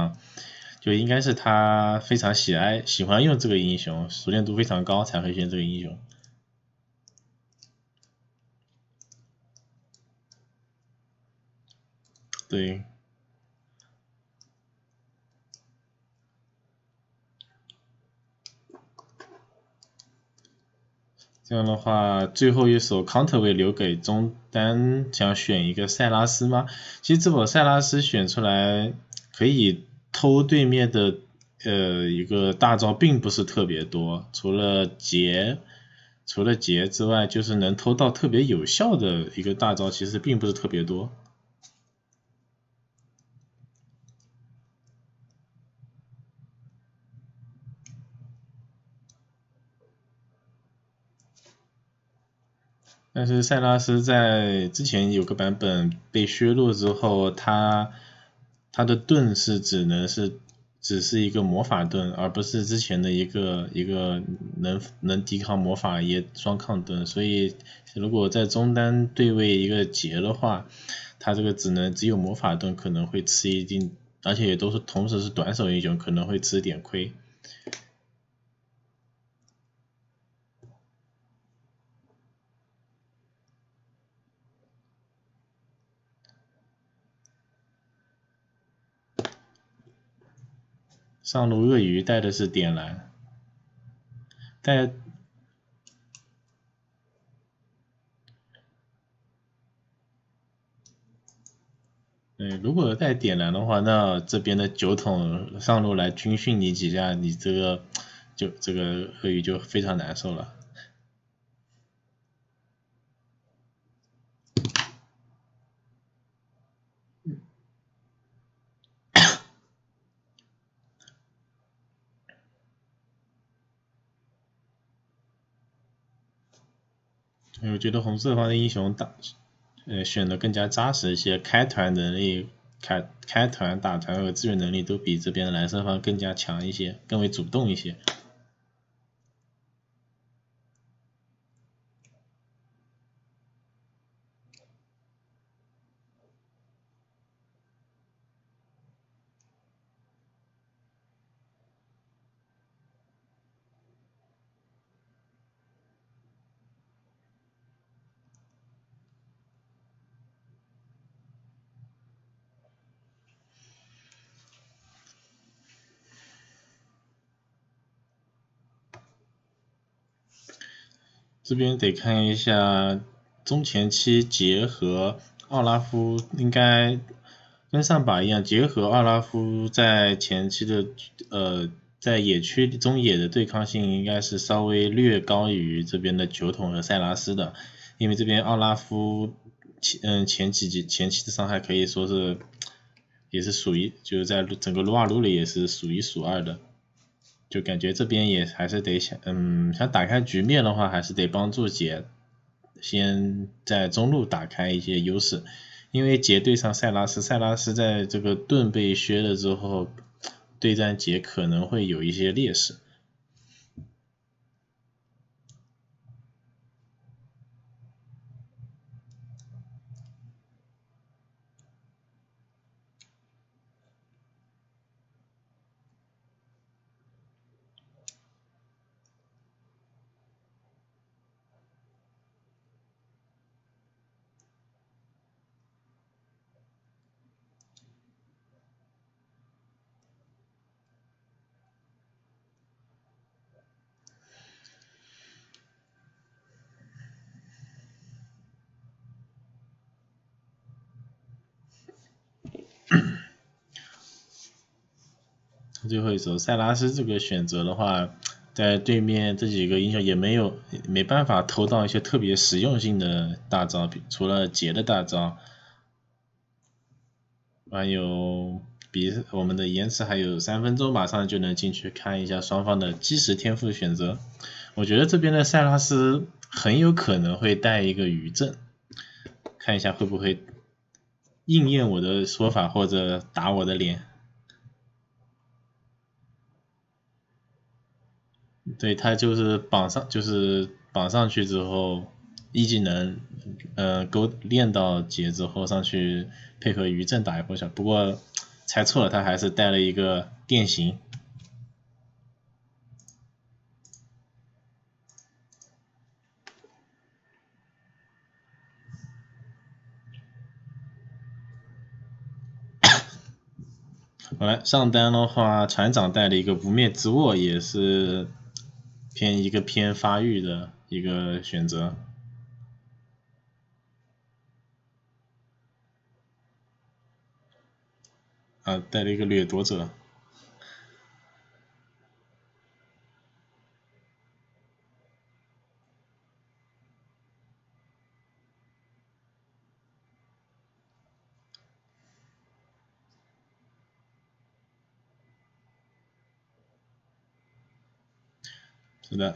他非常喜欢用这个英雄，熟练度非常高才会选这个英雄。对。这样的话，最后一手 counter 位留给中单，想选一个塞拉斯吗？其实这把塞拉斯选出来可以偷对面的一个大招并不是特别多，除了劫之外，就是能偷到特别有效的一个大招，其实并不是特别多。但是塞拉斯在之前有个版本被削弱之后，他的盾是只是一个魔法盾，而不是之前的一个能抵抗魔法也双抗盾，所以如果在中单对位一个杰的话，他这个只有魔法盾可能会吃一定，而且也都是同时是短手英雄，可能会吃点亏。上路鳄鱼带的是点蓝，如果带点蓝的话，那这边的酒桶上路来军训你几下，你这个鳄鱼就非常难受了。我觉得红色方的英雄选的更加扎实一些，开团能力、开团打团和支援能力都比这边的蓝色方更加强一些，更为主动一些。这边得看一下中前期结合奥拉夫，应该跟上把一样，结合奥拉夫在前期的在野区中野的对抗性应该是稍微略高于这边的酒桶和塞拉斯的，因为这边奥拉夫前期的伤害可以说是也是就是在整个撸啊撸里也是数一数二的。就感觉这边也还是得想打开局面的话，还是得帮助杰先在中路打开一些优势，因为杰对上塞拉斯在这个盾被削了之后，对战杰可能会有一些劣势。最后一手塞拉斯这个选择的话，在对面这几个英雄也没办法偷到一些特别实用性的大招，除了杰的大招，还有比我们的延迟还有3分钟，马上就能进去看一下双方的基石天赋选择。我觉得这边的塞拉斯很有可能会带一个余震，看一下会不会应验我的说法或者打我的脸。对，他就是绑上去之后，一技能练到节之后上去配合余震打一波小，不过猜错了，他还是带了一个电刑。好来，上单的话，船长带了一个不灭之握，也是偏发育的一个选择。啊，带了一个掠夺者。是的，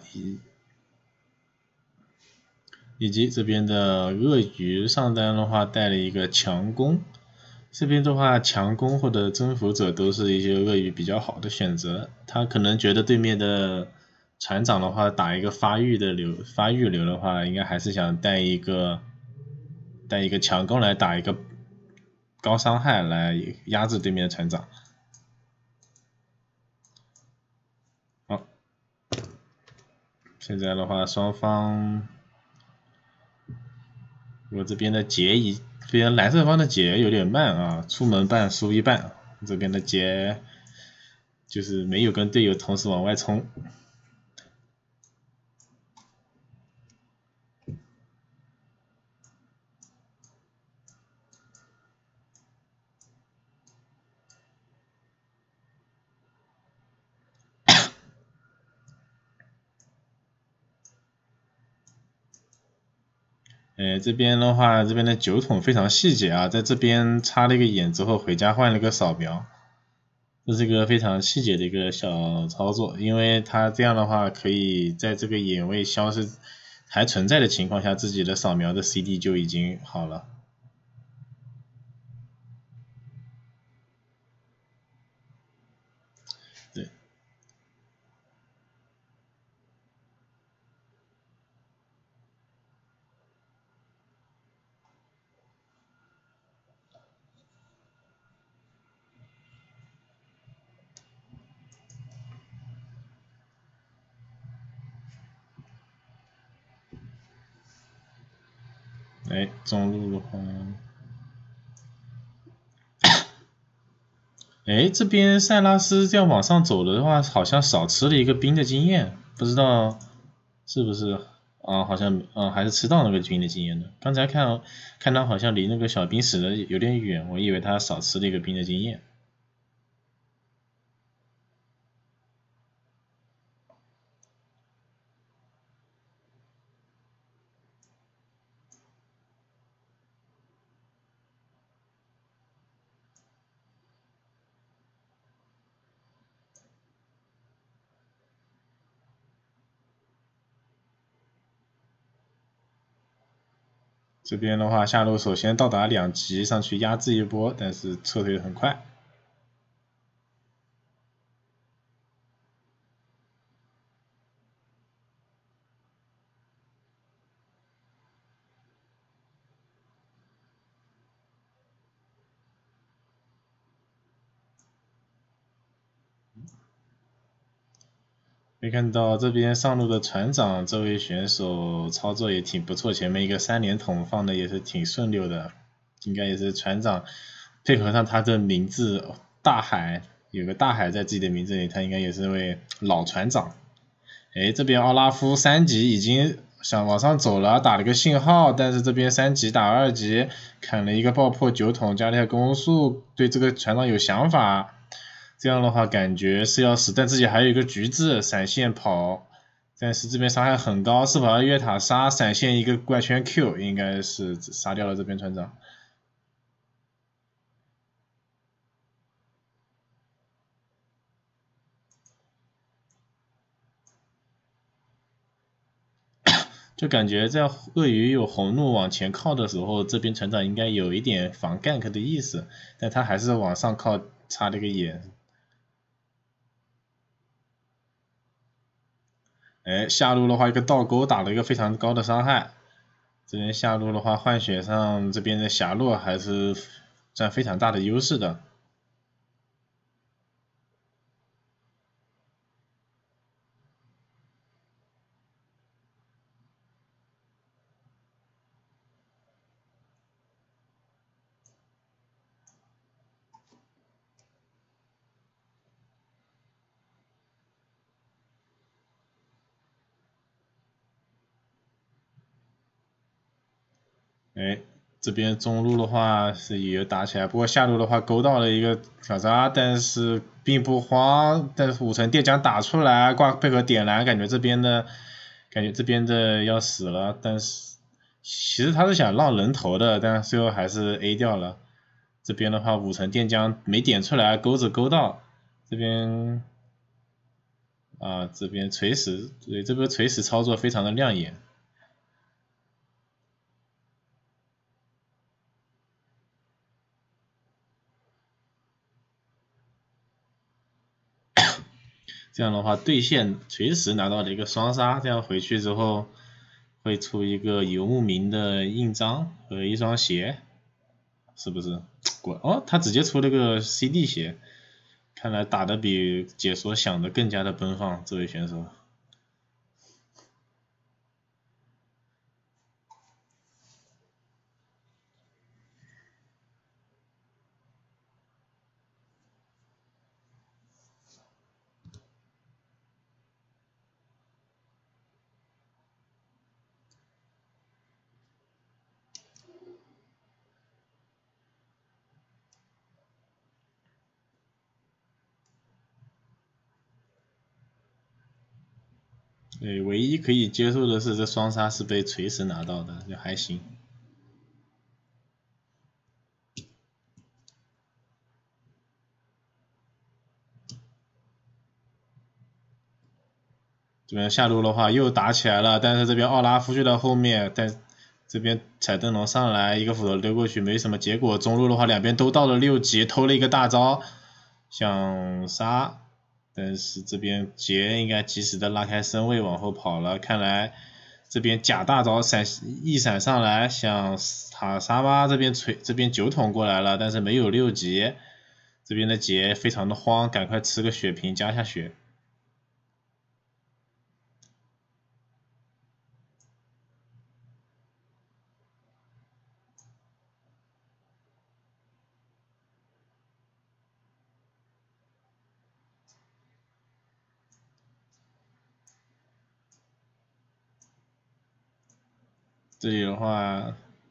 以及这边的鳄鱼上单的话带了一个强攻，这边的话强攻或者征服者都是一些鳄鱼比较好的选择。他可能觉得对面的船长的话打一个发育流的话，应该还是想带一个强攻来打一个高伤害来压制对面的船长。好，现在的话双方。我这边的杰这边蓝色方的杰有点慢啊，出门半输一半，这边的杰就是没有跟队友同时往外冲。这边的话，这边的酒桶非常细节啊，在这边插了一个眼之后，回家换了个扫描，这是一个非常细节的一个小操作，因为它这样的话可以在这个眼位消失还存在的情况下，自己的扫描的 CD 就已经好了。对。中路的话，这边塞拉斯这样往上走的话，好像少吃了一个兵的经验，不知道是不是啊？好像还是吃到那个兵的经验的。刚才看他好像离那个小兵死的有点远，我以为他少吃了一个兵的经验。这边的话，下路首先到达2级上去压制一波，但是撤退很快。可以看到这边上路的船长这位选手操作也挺不错，前面一个3连桶放的也是挺顺溜的，应该也是船长配合上他的名字大海，有个大海在自己的名字里，他应该也是位老船长。这边奥拉夫3级已经想往上走了，打了个信号，但是这边3级打2级，砍了一个爆破9桶，加了一下攻速，对这个船长有想法。这样的话感觉是要死，但自己还有一个橘子闪现跑，但是这边伤害很高，是否要越塔杀闪现一个怪圈 Q， 应该是杀掉了这边船长。 就感觉在鳄鱼有红怒往前靠的时候，这边船长应该有一点防 gank 的意思，但他还是往上靠，插了个眼。哎，下路的话一个倒钩打了一个非常高的伤害。这边下路的话，换血上这边的霞洛还是占非常大的优势的。哎，这边中路的话是也打起来，不过下路的话勾到了一个卡扎，但是并不慌，但是5层电浆打出来，配合点燃，感觉这边的要死了，但是其实他是想让人头的，但最后还是 A 掉了。这边的话5层电浆没点出来，钩子勾到，这边这边垂死，对，这边垂死操作非常的亮眼。这样的话对线垂死拿到了一个双杀，这样回去之后会出一个游牧民的印章和一双鞋，是不是？他直接出了个 CD 鞋，看来打得比解说想的更加的奔放，这位选手。对，唯一可以接受的是这双杀是被锤石拿到的，就还行。这边下路的话又打起来了，但是这边奥拉夫就在后面，但这边彩灯笼上来一个斧头溜过去没什么结果。中路的话两边都到了6级，偷了一个大招想杀，但是这边杰应该及时的拉开身位往后跑了，看来这边假大招一闪上来想塔沙巴这边9桶过来了，但是没有6级，这边的杰非常的慌，赶快吃个血瓶加下血。这里的话，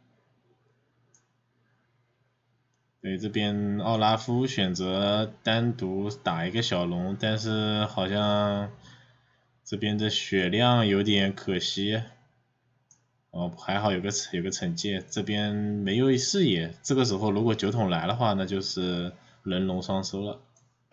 对这边奥拉夫选择单独打一个小龙，但是好像这边的血量有点可惜。还好有个惩戒，这边没有视野。这个时候如果9桶来的话，那就是人龙双收了。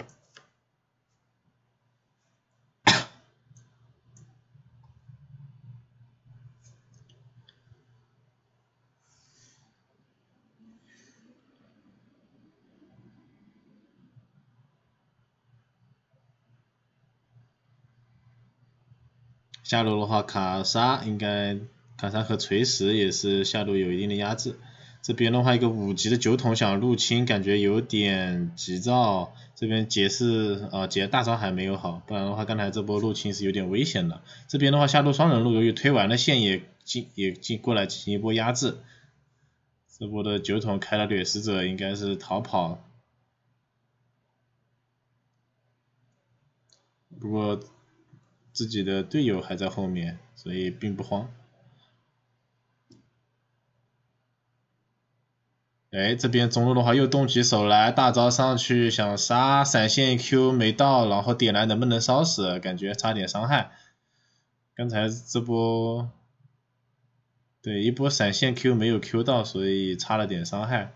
下路的话，卡莎和锤石也是下路有一定的压制。这边的话，一个5级的9桶想入侵，感觉有点急躁。这边杰大招还没有好，不然的话，刚才这波入侵是有点危险的。这边的话，下路双人路由于推完了线也过来进行一波压制。这波的9桶开了掠食者，应该是逃跑。不过自己的队友还在后面，所以并不慌。哎，这边中路的话又动起手来，大招上去想杀，闪现 Q 没到，然后点燃能不能烧死？感觉差点伤害。刚才这波，对，一波闪现 Q 没有 Q 到，所以差了点伤害。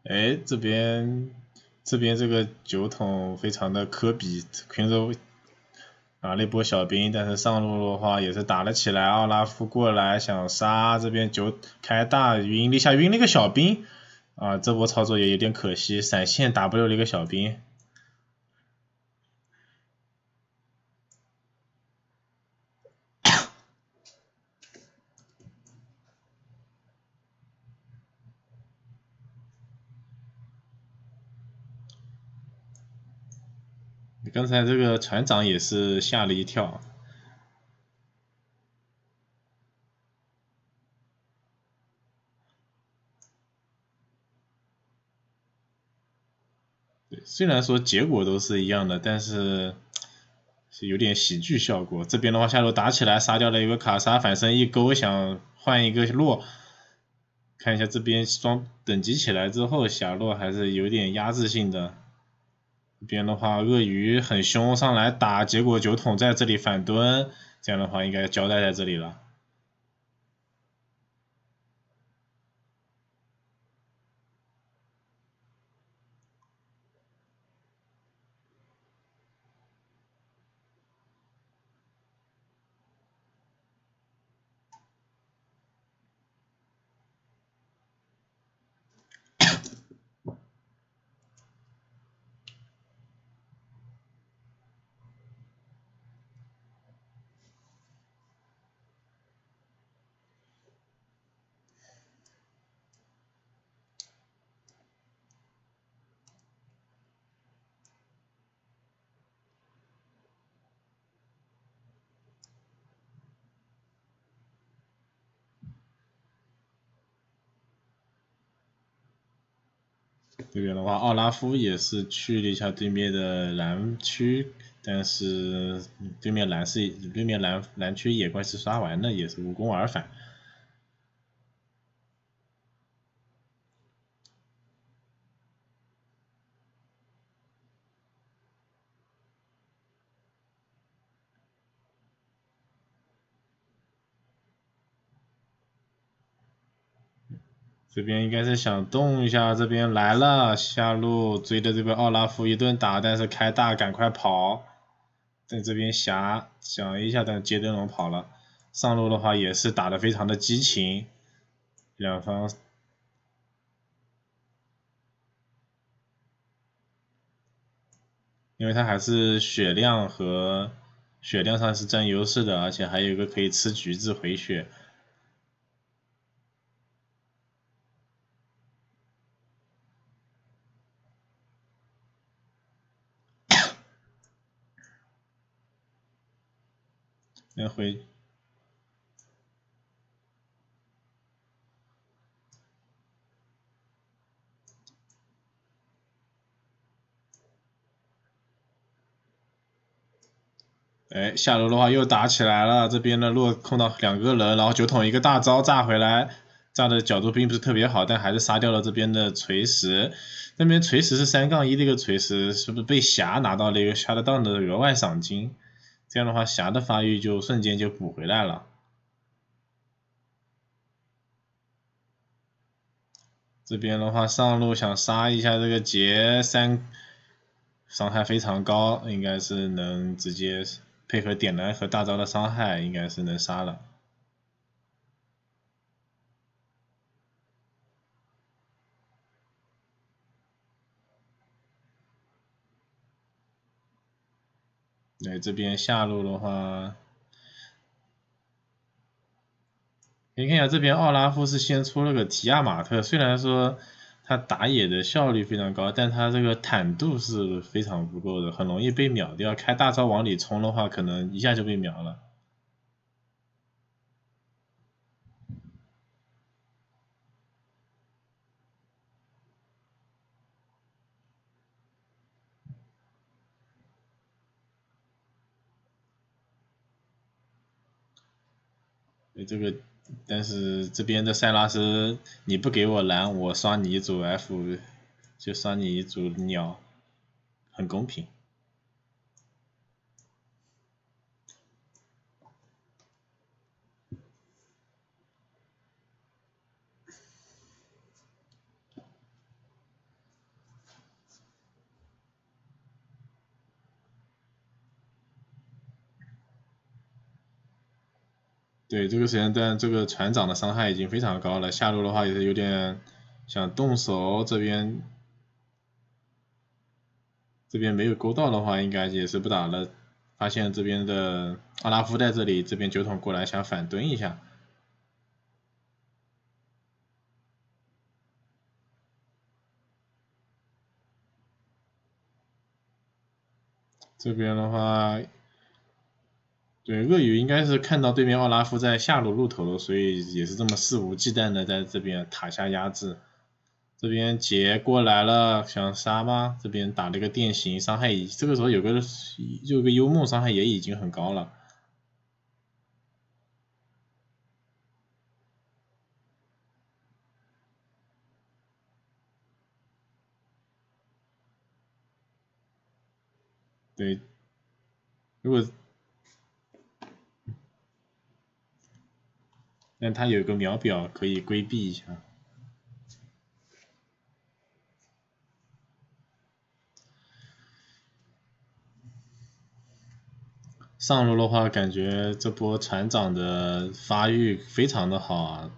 哎，这边这个酒桶非常的科比，群州拿了一波小兵，但是上路的话也是打了起来，奥拉夫过来想杀，这边酒开大晕了一下，晕了一个小兵啊，这波操作也有点可惜，闪现 W 了一个小兵。刚才这个船长也是吓了一跳。对，虽然说结果都是一样的，但是有点喜剧效果。这边的话，下路打起来，杀掉了一个卡莎，反身一勾，想换一个洛。看一下这边双等级起来之后，霞洛还是有点压制性的。这边的话，鳄鱼很凶，上来打，结果酒桶在这里反蹲，这样的话应该交代在这里了。这边的话，奥拉夫也是去了一下对面的蓝区，但是对面蓝区野怪是刷完的，也是无功而返。这边应该是想动一下，这边来了，下路追着这边奥拉夫一顿打，但是开大赶快跑，在这边霞想一下，但杰德龙跑了。上路的话也是打得非常的激情，两方因为他还是血量上是占优势的，而且还有一个可以吃橘子回血。那回哎，下路的话又打起来了，这边的洛控到2个人，然后酒桶一个大招炸回来，炸的角度并不是特别好，但还是杀掉了这边的锤石。那边锤石是3-1的一个锤石，是不是被霞拿到了一个 shutdown 的额外赏金？这样的话，霞的发育就瞬间就补回来了。这边的话，上路想杀一下这个杰伤害非常高，应该是能直接配合点燃和大招的伤害，应该是能杀了。对，这边下路的话，可以看一下这边奥拉夫是先出了个提亚马特，虽然说他打野的效率非常高，但他这个坦度是非常不够的，很容易被秒掉。开大招往里冲的话，可能一下就被秒了。这个，但是这边的塞拉斯，你不给我蓝，我刷你一组 F，就刷你一组鸟，很公平。 对，这个时间段这个船长的伤害已经非常高了，下路的话也是有点想动手，这边没有勾到的话，应该也是不打了。发现这边的奥拉夫在这里，这边酒桶过来想反蹲一下。这边的话，对，鳄鱼应该是看到对面奥拉夫在下路露头了，所以也是这么肆无忌惮的在这边塔下压制。这边杰过来了，想杀吗？这边打了一个电刑，伤害这个时候有个幽梦，伤害也已经很高了。对，如果但他有个秒表可以规避一下。上路的话，感觉这波船长的发育非常的好啊。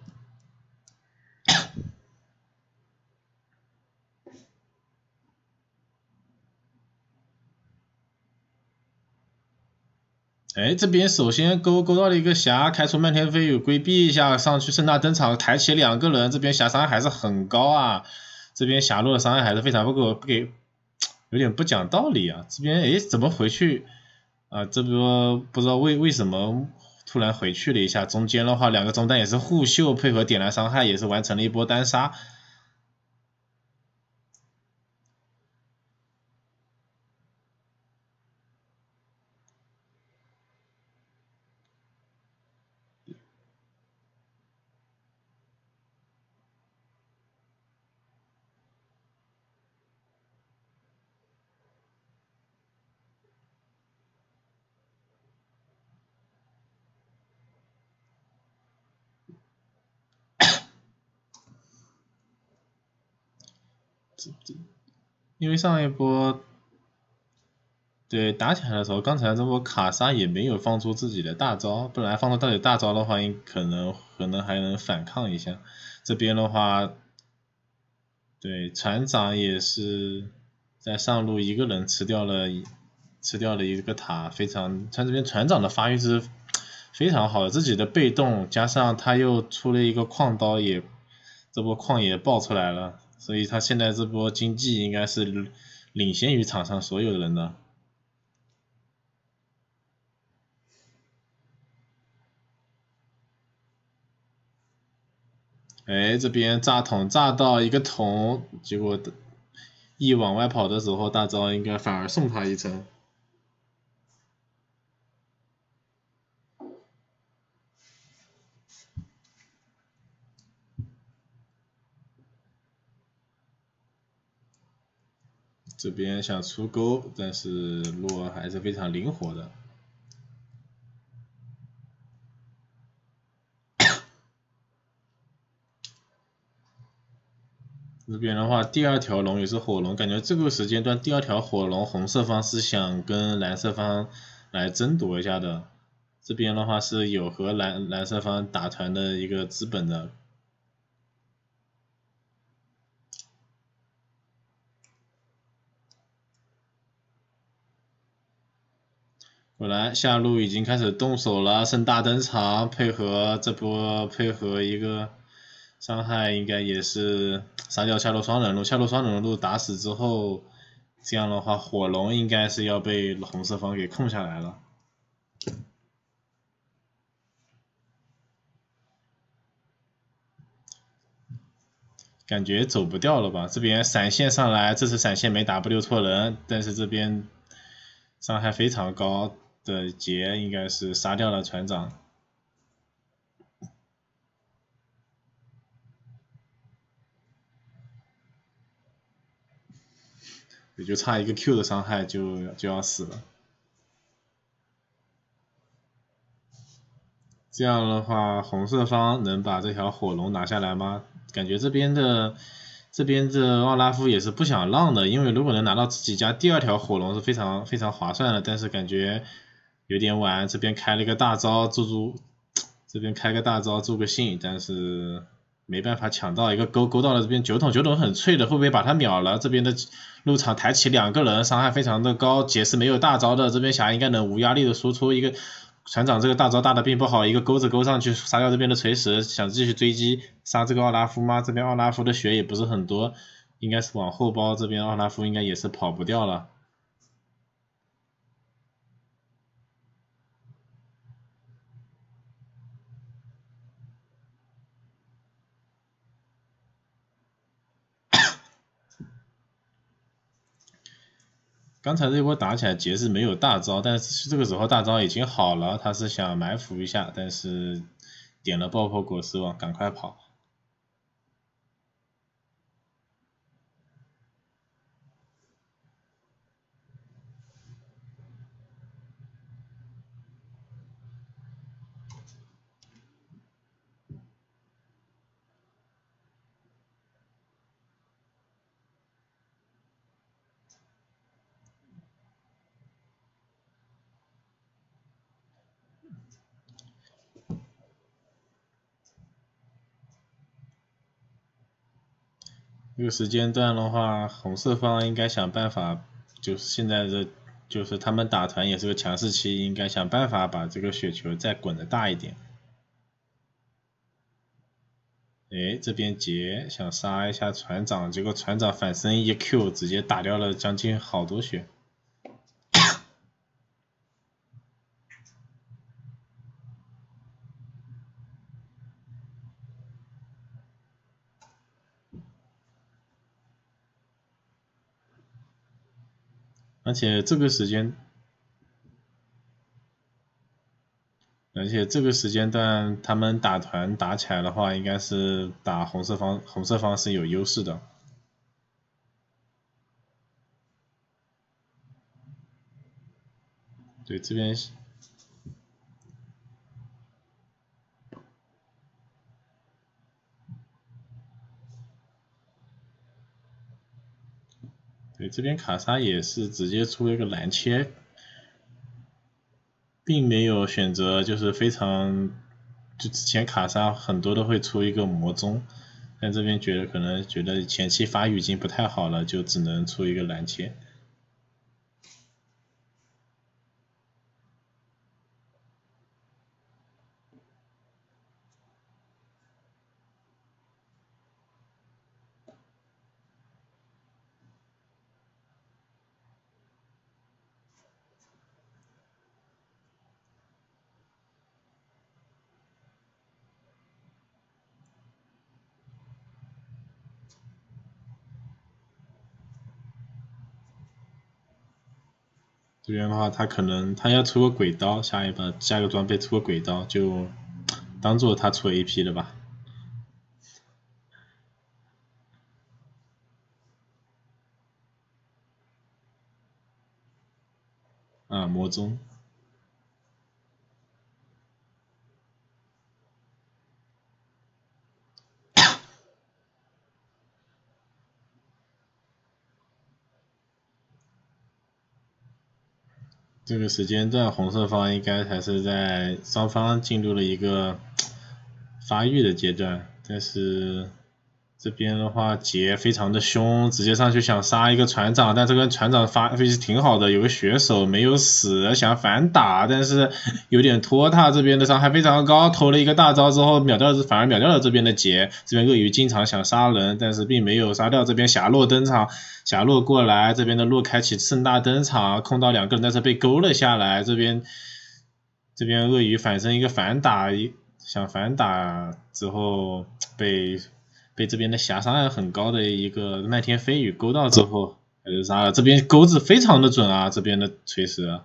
哎，这边首先勾到了一个霞，开出漫天飞雨规避一下，上去盛大登场，抬起2个人，这边霞伤害还是很高啊。这边霞落的伤害还是非常不够，有点不讲道理啊。这边哎怎么回去啊？这波不知道为什么突然回去了一下。中间的话，2个中单也是互秀，配合点燃伤害，也是完成了一波单杀。因为上一波对打起来的时候，刚才这波卡莎也没有放出自己的大招，不然放出自己大招的话，可能还能反抗一下。这边的话，对船长也是在上路一个人吃掉了一个塔，他这边船长的发育是非常好的，自己的被动加上他又出了一个矿刀，这波矿也爆出来了，所以他现在这波经济应该是领先于场上所有人的。哎，这边炸桶炸到一个桶，结果一往外跑的时候，大招应该反而送他一程。这边想出钩，但是洛还是非常灵活的。这边的话，第2条龙也是火龙，感觉这个时间段第2条火龙，红色方是想跟蓝色方来争夺一下的。这边的话是有和蓝色方打团的一个资本的。果然下路已经开始动手了，盛大登场，配合一个伤害，应该也是杀掉下路双人路打死之后，这样的话火龙应该是要被红色方给控下来了。感觉走不掉了吧？这边闪现上来，这次闪现没 W 错人，但是这边伤害非常高的杰应该是杀掉了船长。也就差一个 Q 的伤害就要死了。这样的话，红色方能把这条火龙拿下来吗？感觉这边的奥拉夫也是不想让的，因为如果能拿到自己家第2条火龙是非常非常划算的，但是感觉有点晚，这边开了一个大招， 这边开个大招助个兴，但是没办法抢到一个勾到了这边酒桶很脆的，会不会把他秒了？这边的入场抬起2个人，伤害非常的高，解释没有大招的，这边霞应该能无压力的输出一个。船长这个大招大的并不好，一个钩子勾上去杀掉这边的锤石，想继续追击杀这个奥拉夫吗？这边奥拉夫的血也不是很多，应该是往后包，这边奥拉夫应该也是跑不掉了。刚才这波打起来杰是没有大招，但是这个时候大招已经好了，他是想埋伏一下，但是点了爆破果实网，赶快跑。这个时间段的话，红色方应该想办法，就是现在的，就是他们打团也是个强势期，应该想办法把这个雪球再滚得大一点。哎，这边杰想杀一下船长，结果船长反身一 Q， 直接打掉了将近好多血。而且这个时间段他们打团打起来的话，应该是打红色方是有优势的。对，这边。对，这边卡莎也是直接出了一个蓝切，并没有选择就是非常，就之前卡莎很多都会出一个魔宗，但这边可能觉得前期发育已经不太好了，就只能出一个蓝切。这边的话，他要出个鬼刀，下一个装备出个鬼刀，就当做他出 AP 了吧。啊，魔宗。这个时间段红色方应该还是在双方进入了一个发育的阶段，但是这边的话杰非常的凶，直接上去想杀一个船长，但这个船长发挥挺好的，有个血手没有死，想反打，但是有点拖沓，这边的伤害非常高，投了一个大招之后反而秒掉了这边的杰，这边鳄鱼进场想杀人，但是并没有杀掉，这边霞洛登场，霞洛过来，这边的洛开启盛大登场，控到2个人，但是被勾了下来，这边鳄鱼反身一个反打，想反打之后被这边的霞伤害很高的一个漫天飞羽勾到之后还是杀了，这边钩子非常的准啊，这边的锤石。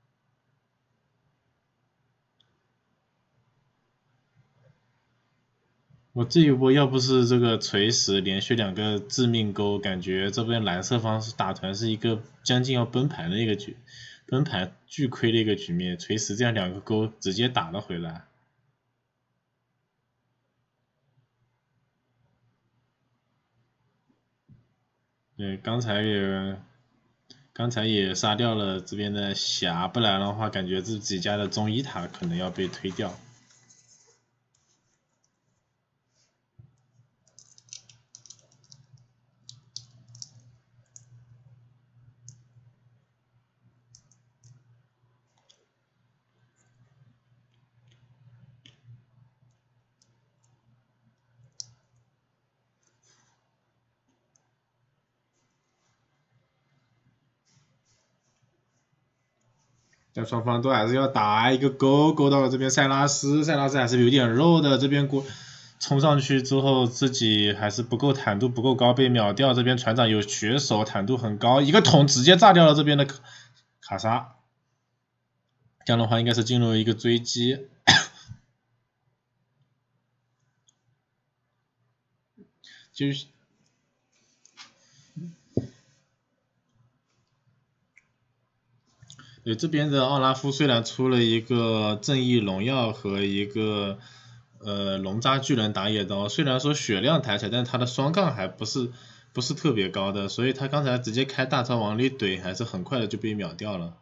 我这一波要不是这个锤石连续2个致命钩，感觉这边蓝色方打团是一个将近要崩盘的一个崩盘巨亏的一个局面，锤石这样2个钩直接打了回来。对，刚才也杀掉了这边的霞，不然的话感觉自己家的中1塔可能要被推掉。 但双方都还是要打一个勾到了这边塞拉斯还是有点肉的，这边冲上去之后自己还是不够坦度不够高，被秒掉。这边船长有血手，坦度很高，一个桶直接炸掉了这边的卡莎。这样的话应该是进入一个追击。就是对，这边的奥拉夫虽然出了一个正义荣耀和一个龙渣巨人打野刀，虽然说血量抬起来，但是他的双杠还不是特别高的，所以他刚才直接开大招往里怼，还是很快的就被秒掉了。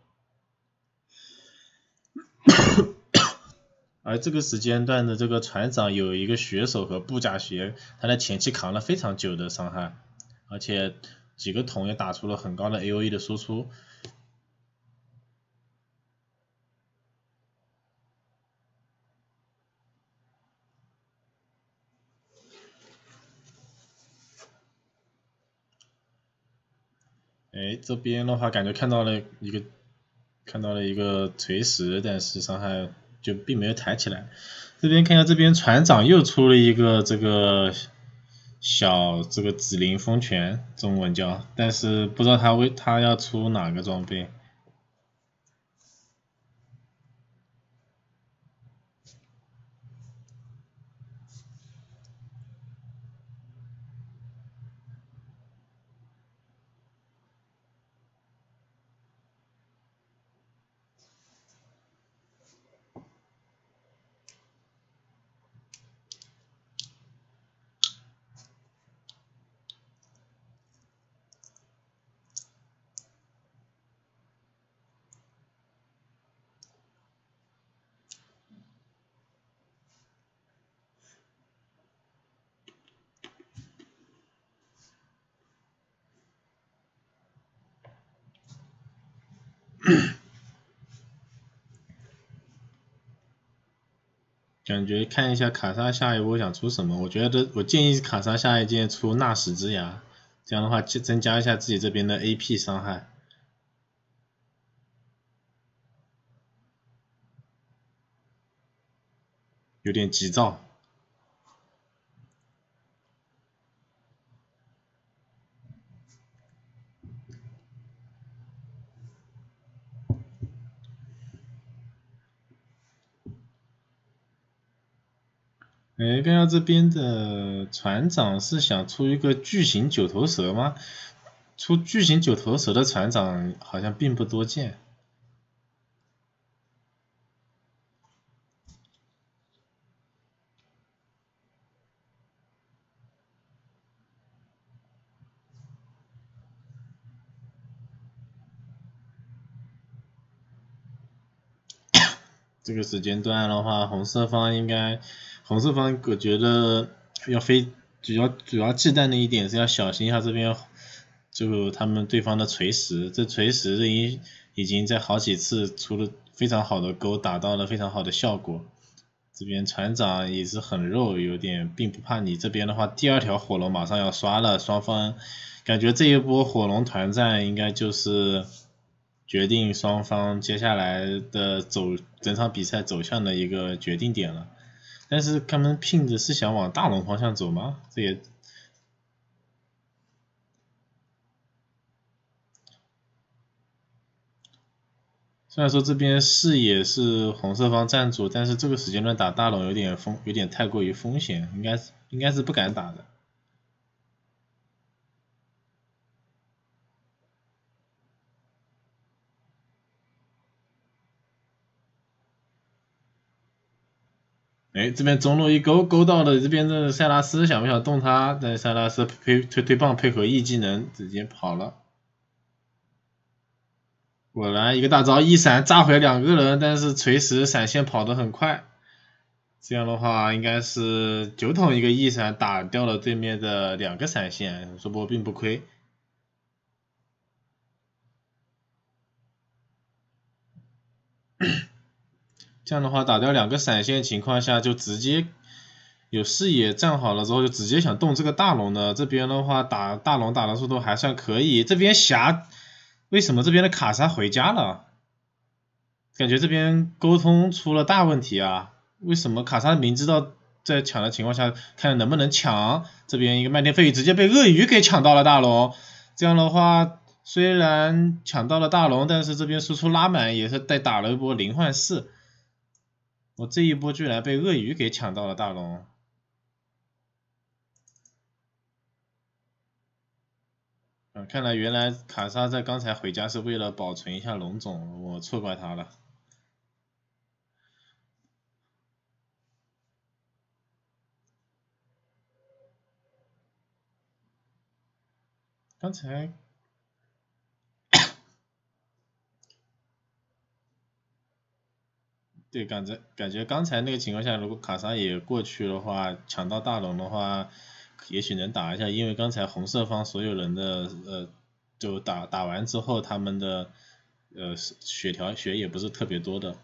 而这个时间段的这个船长有一个血手和布甲鞋，他在前期扛了非常久的伤害，而且几个桶也打出了很高的 AOE 的输出。这边的话感觉看到了一个锤石，但是伤害就并没有抬起来。这边看一下，这边船长又出了一个这个小这个紫灵风拳，中文叫，但是不知道他要出哪个装备。感觉看一下卡莎下一波想出什么，我建议卡莎下一件出纳什之牙，这样的话增加一下自己这边的 AP 伤害。有点急躁。看到这边的船长是想出一个巨型九头蛇吗？出巨型九头蛇的船长好像并不多见。这个时间段的话，红色方我觉得要主要忌惮的一点是要小心一下这边就他们对方的锤石，这锤石已经在好几次出了非常好的钩，打到了非常好的效果。这边船长也是很肉，有点并不怕你。这边的话，第二条火龙马上要刷了，双方感觉这一波火龙团战应该就是决定双方接下来的整场比赛走向的一个决定点了。但是他们拼的是想往大龙方向走吗？这也虽然说这边视野是红色方占主，但是这个时间段打大龙有点太过于风险，应该是不敢打的。这边中路一勾到了这边的塞拉斯，想不想动他？但塞拉斯推棒配合 E 技能直接跑了。果然一个大招一闪炸回两个人，但是锤石闪现跑得很快。这样的话应该是9桶一个 E 闪打掉了对面的2个闪现，说波并不亏。这样的话打掉2个闪现情况下，就直接有视野站好了之后，就直接想动这个大龙的。这边的话打大龙打的速度还算可以。这边霞为什么这边的卡莎回家了？ 感觉这边沟通出了大问题啊！为什么卡莎明知道在抢的情况下，看能不能抢？这边一个漫天飞雨直接被鳄鱼给抢到了大龙，这样的话虽然抢到了大龙，但是这边输出拉满也是带打了一波0换4，我这一波居然被鳄鱼给抢到了大龙。看来原来卡莎在刚才回家是为了保存一下龙种，我错怪他了。刚才对，感觉刚才那个情况下，如果卡莎也过去的话，抢到大龙的话，也许能打一下，因为刚才红色方所有人的就打完之后，他们的血也不是特别多的。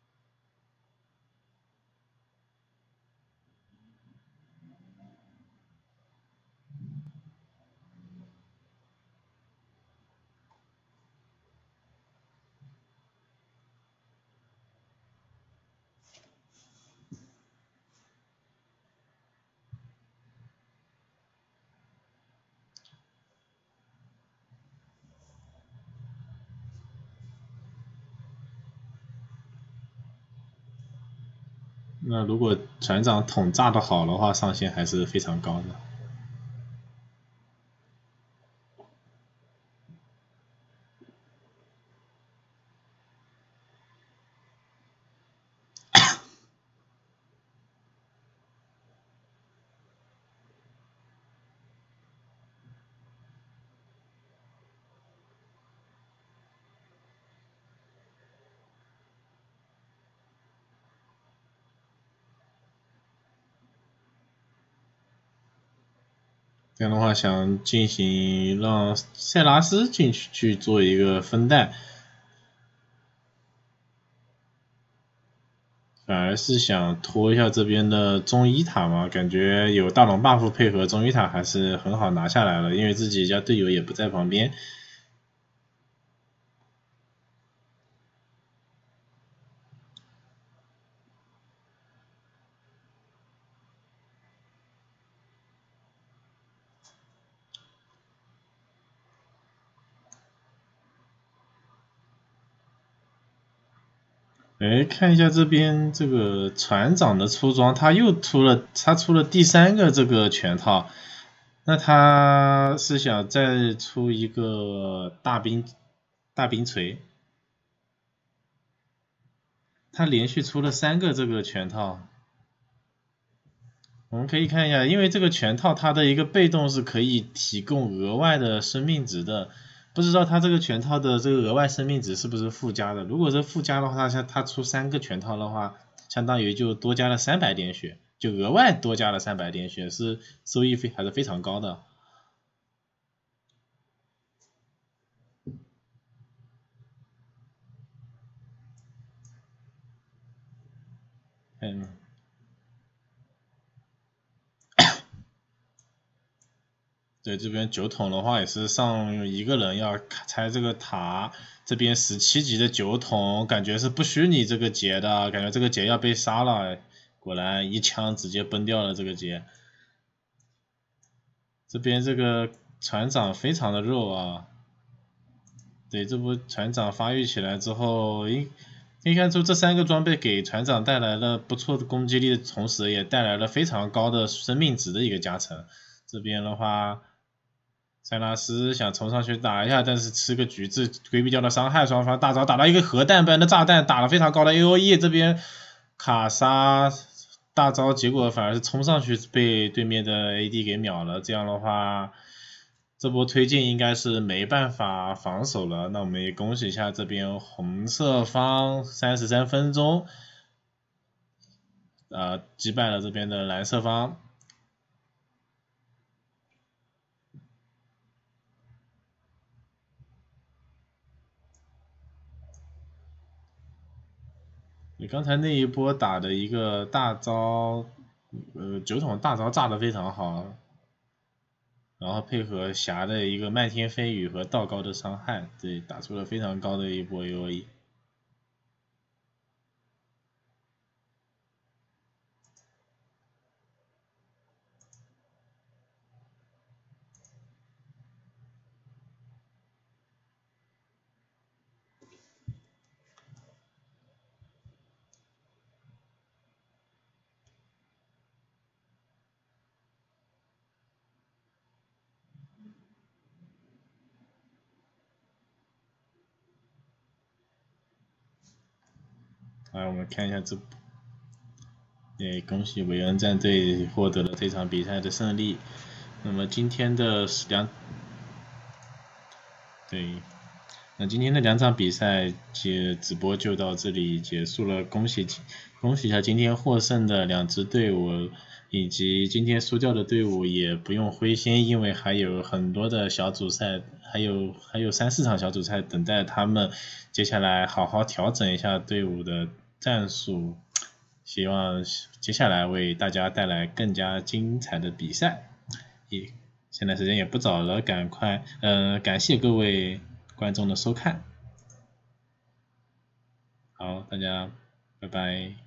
那如果船长桶炸的好的话，上限还是非常高的。这样的话，想进行让塞拉斯进去做一个分带，反而是想拖一下这边的中伊塔嘛，感觉有大龙 buff 配合中伊塔还是很好拿下来了，因为自己家队友也不在旁边。哎，看一下这边这个船长的出装，他出了第3个这个拳套，那他是想再出一个大冰锤，他连续出了3个这个拳套，我们可以看一下，因为这个拳套它的一个被动是可以提供额外的生命值的。不知道它这个拳套的这个额外生命值是不是附加的？如果是附加的话，它出3个拳套的话，相当于就多加了300点血，就额外多加了300点血，是收益还是非常高的。对，这边9桶的话也是上一个人要拆这个塔，这边17级的9桶，感觉是不虚拟这个杰的，感觉这个杰要被杀了，果然一枪直接崩掉了这个杰。这边这个船长非常的肉啊，对，这波船长发育起来之后，可以看出这3个装备给船长带来了不错的攻击力的同时，也带来了非常高的生命值的一个加成。这边的话，塞拉斯想冲上去打一下，但是吃个橘子规避掉了伤害，双方大招打到一个核弹般的炸弹，打了非常高的 AOE， 这边卡莎大招结果反而是冲上去被对面的 AD 给秒了，这样的话这波推进应该是没办法防守了。那我们也恭喜一下这边红色方33分钟击败了这边的蓝色方。你刚才那一波打的一个大招9桶大招炸得非常好，然后配合霞的一个漫天飞雨和道高的伤害，对，打出了非常高的一波 AOE。 来，我们看一下这，也恭喜韦恩战队获得了这场比赛的胜利。那么今天的那今天的2场比赛直播就到这里结束了，恭喜一下今天获胜的2支队伍，以及今天输掉的队伍也不用灰心，因为还有很多的小组赛，还有3-4场小组赛等待他们接下来好好调整一下队伍的战术，希望接下来为大家带来更加精彩的比赛。现在时间也不早了，感谢各位观众的收看，好，大家拜拜。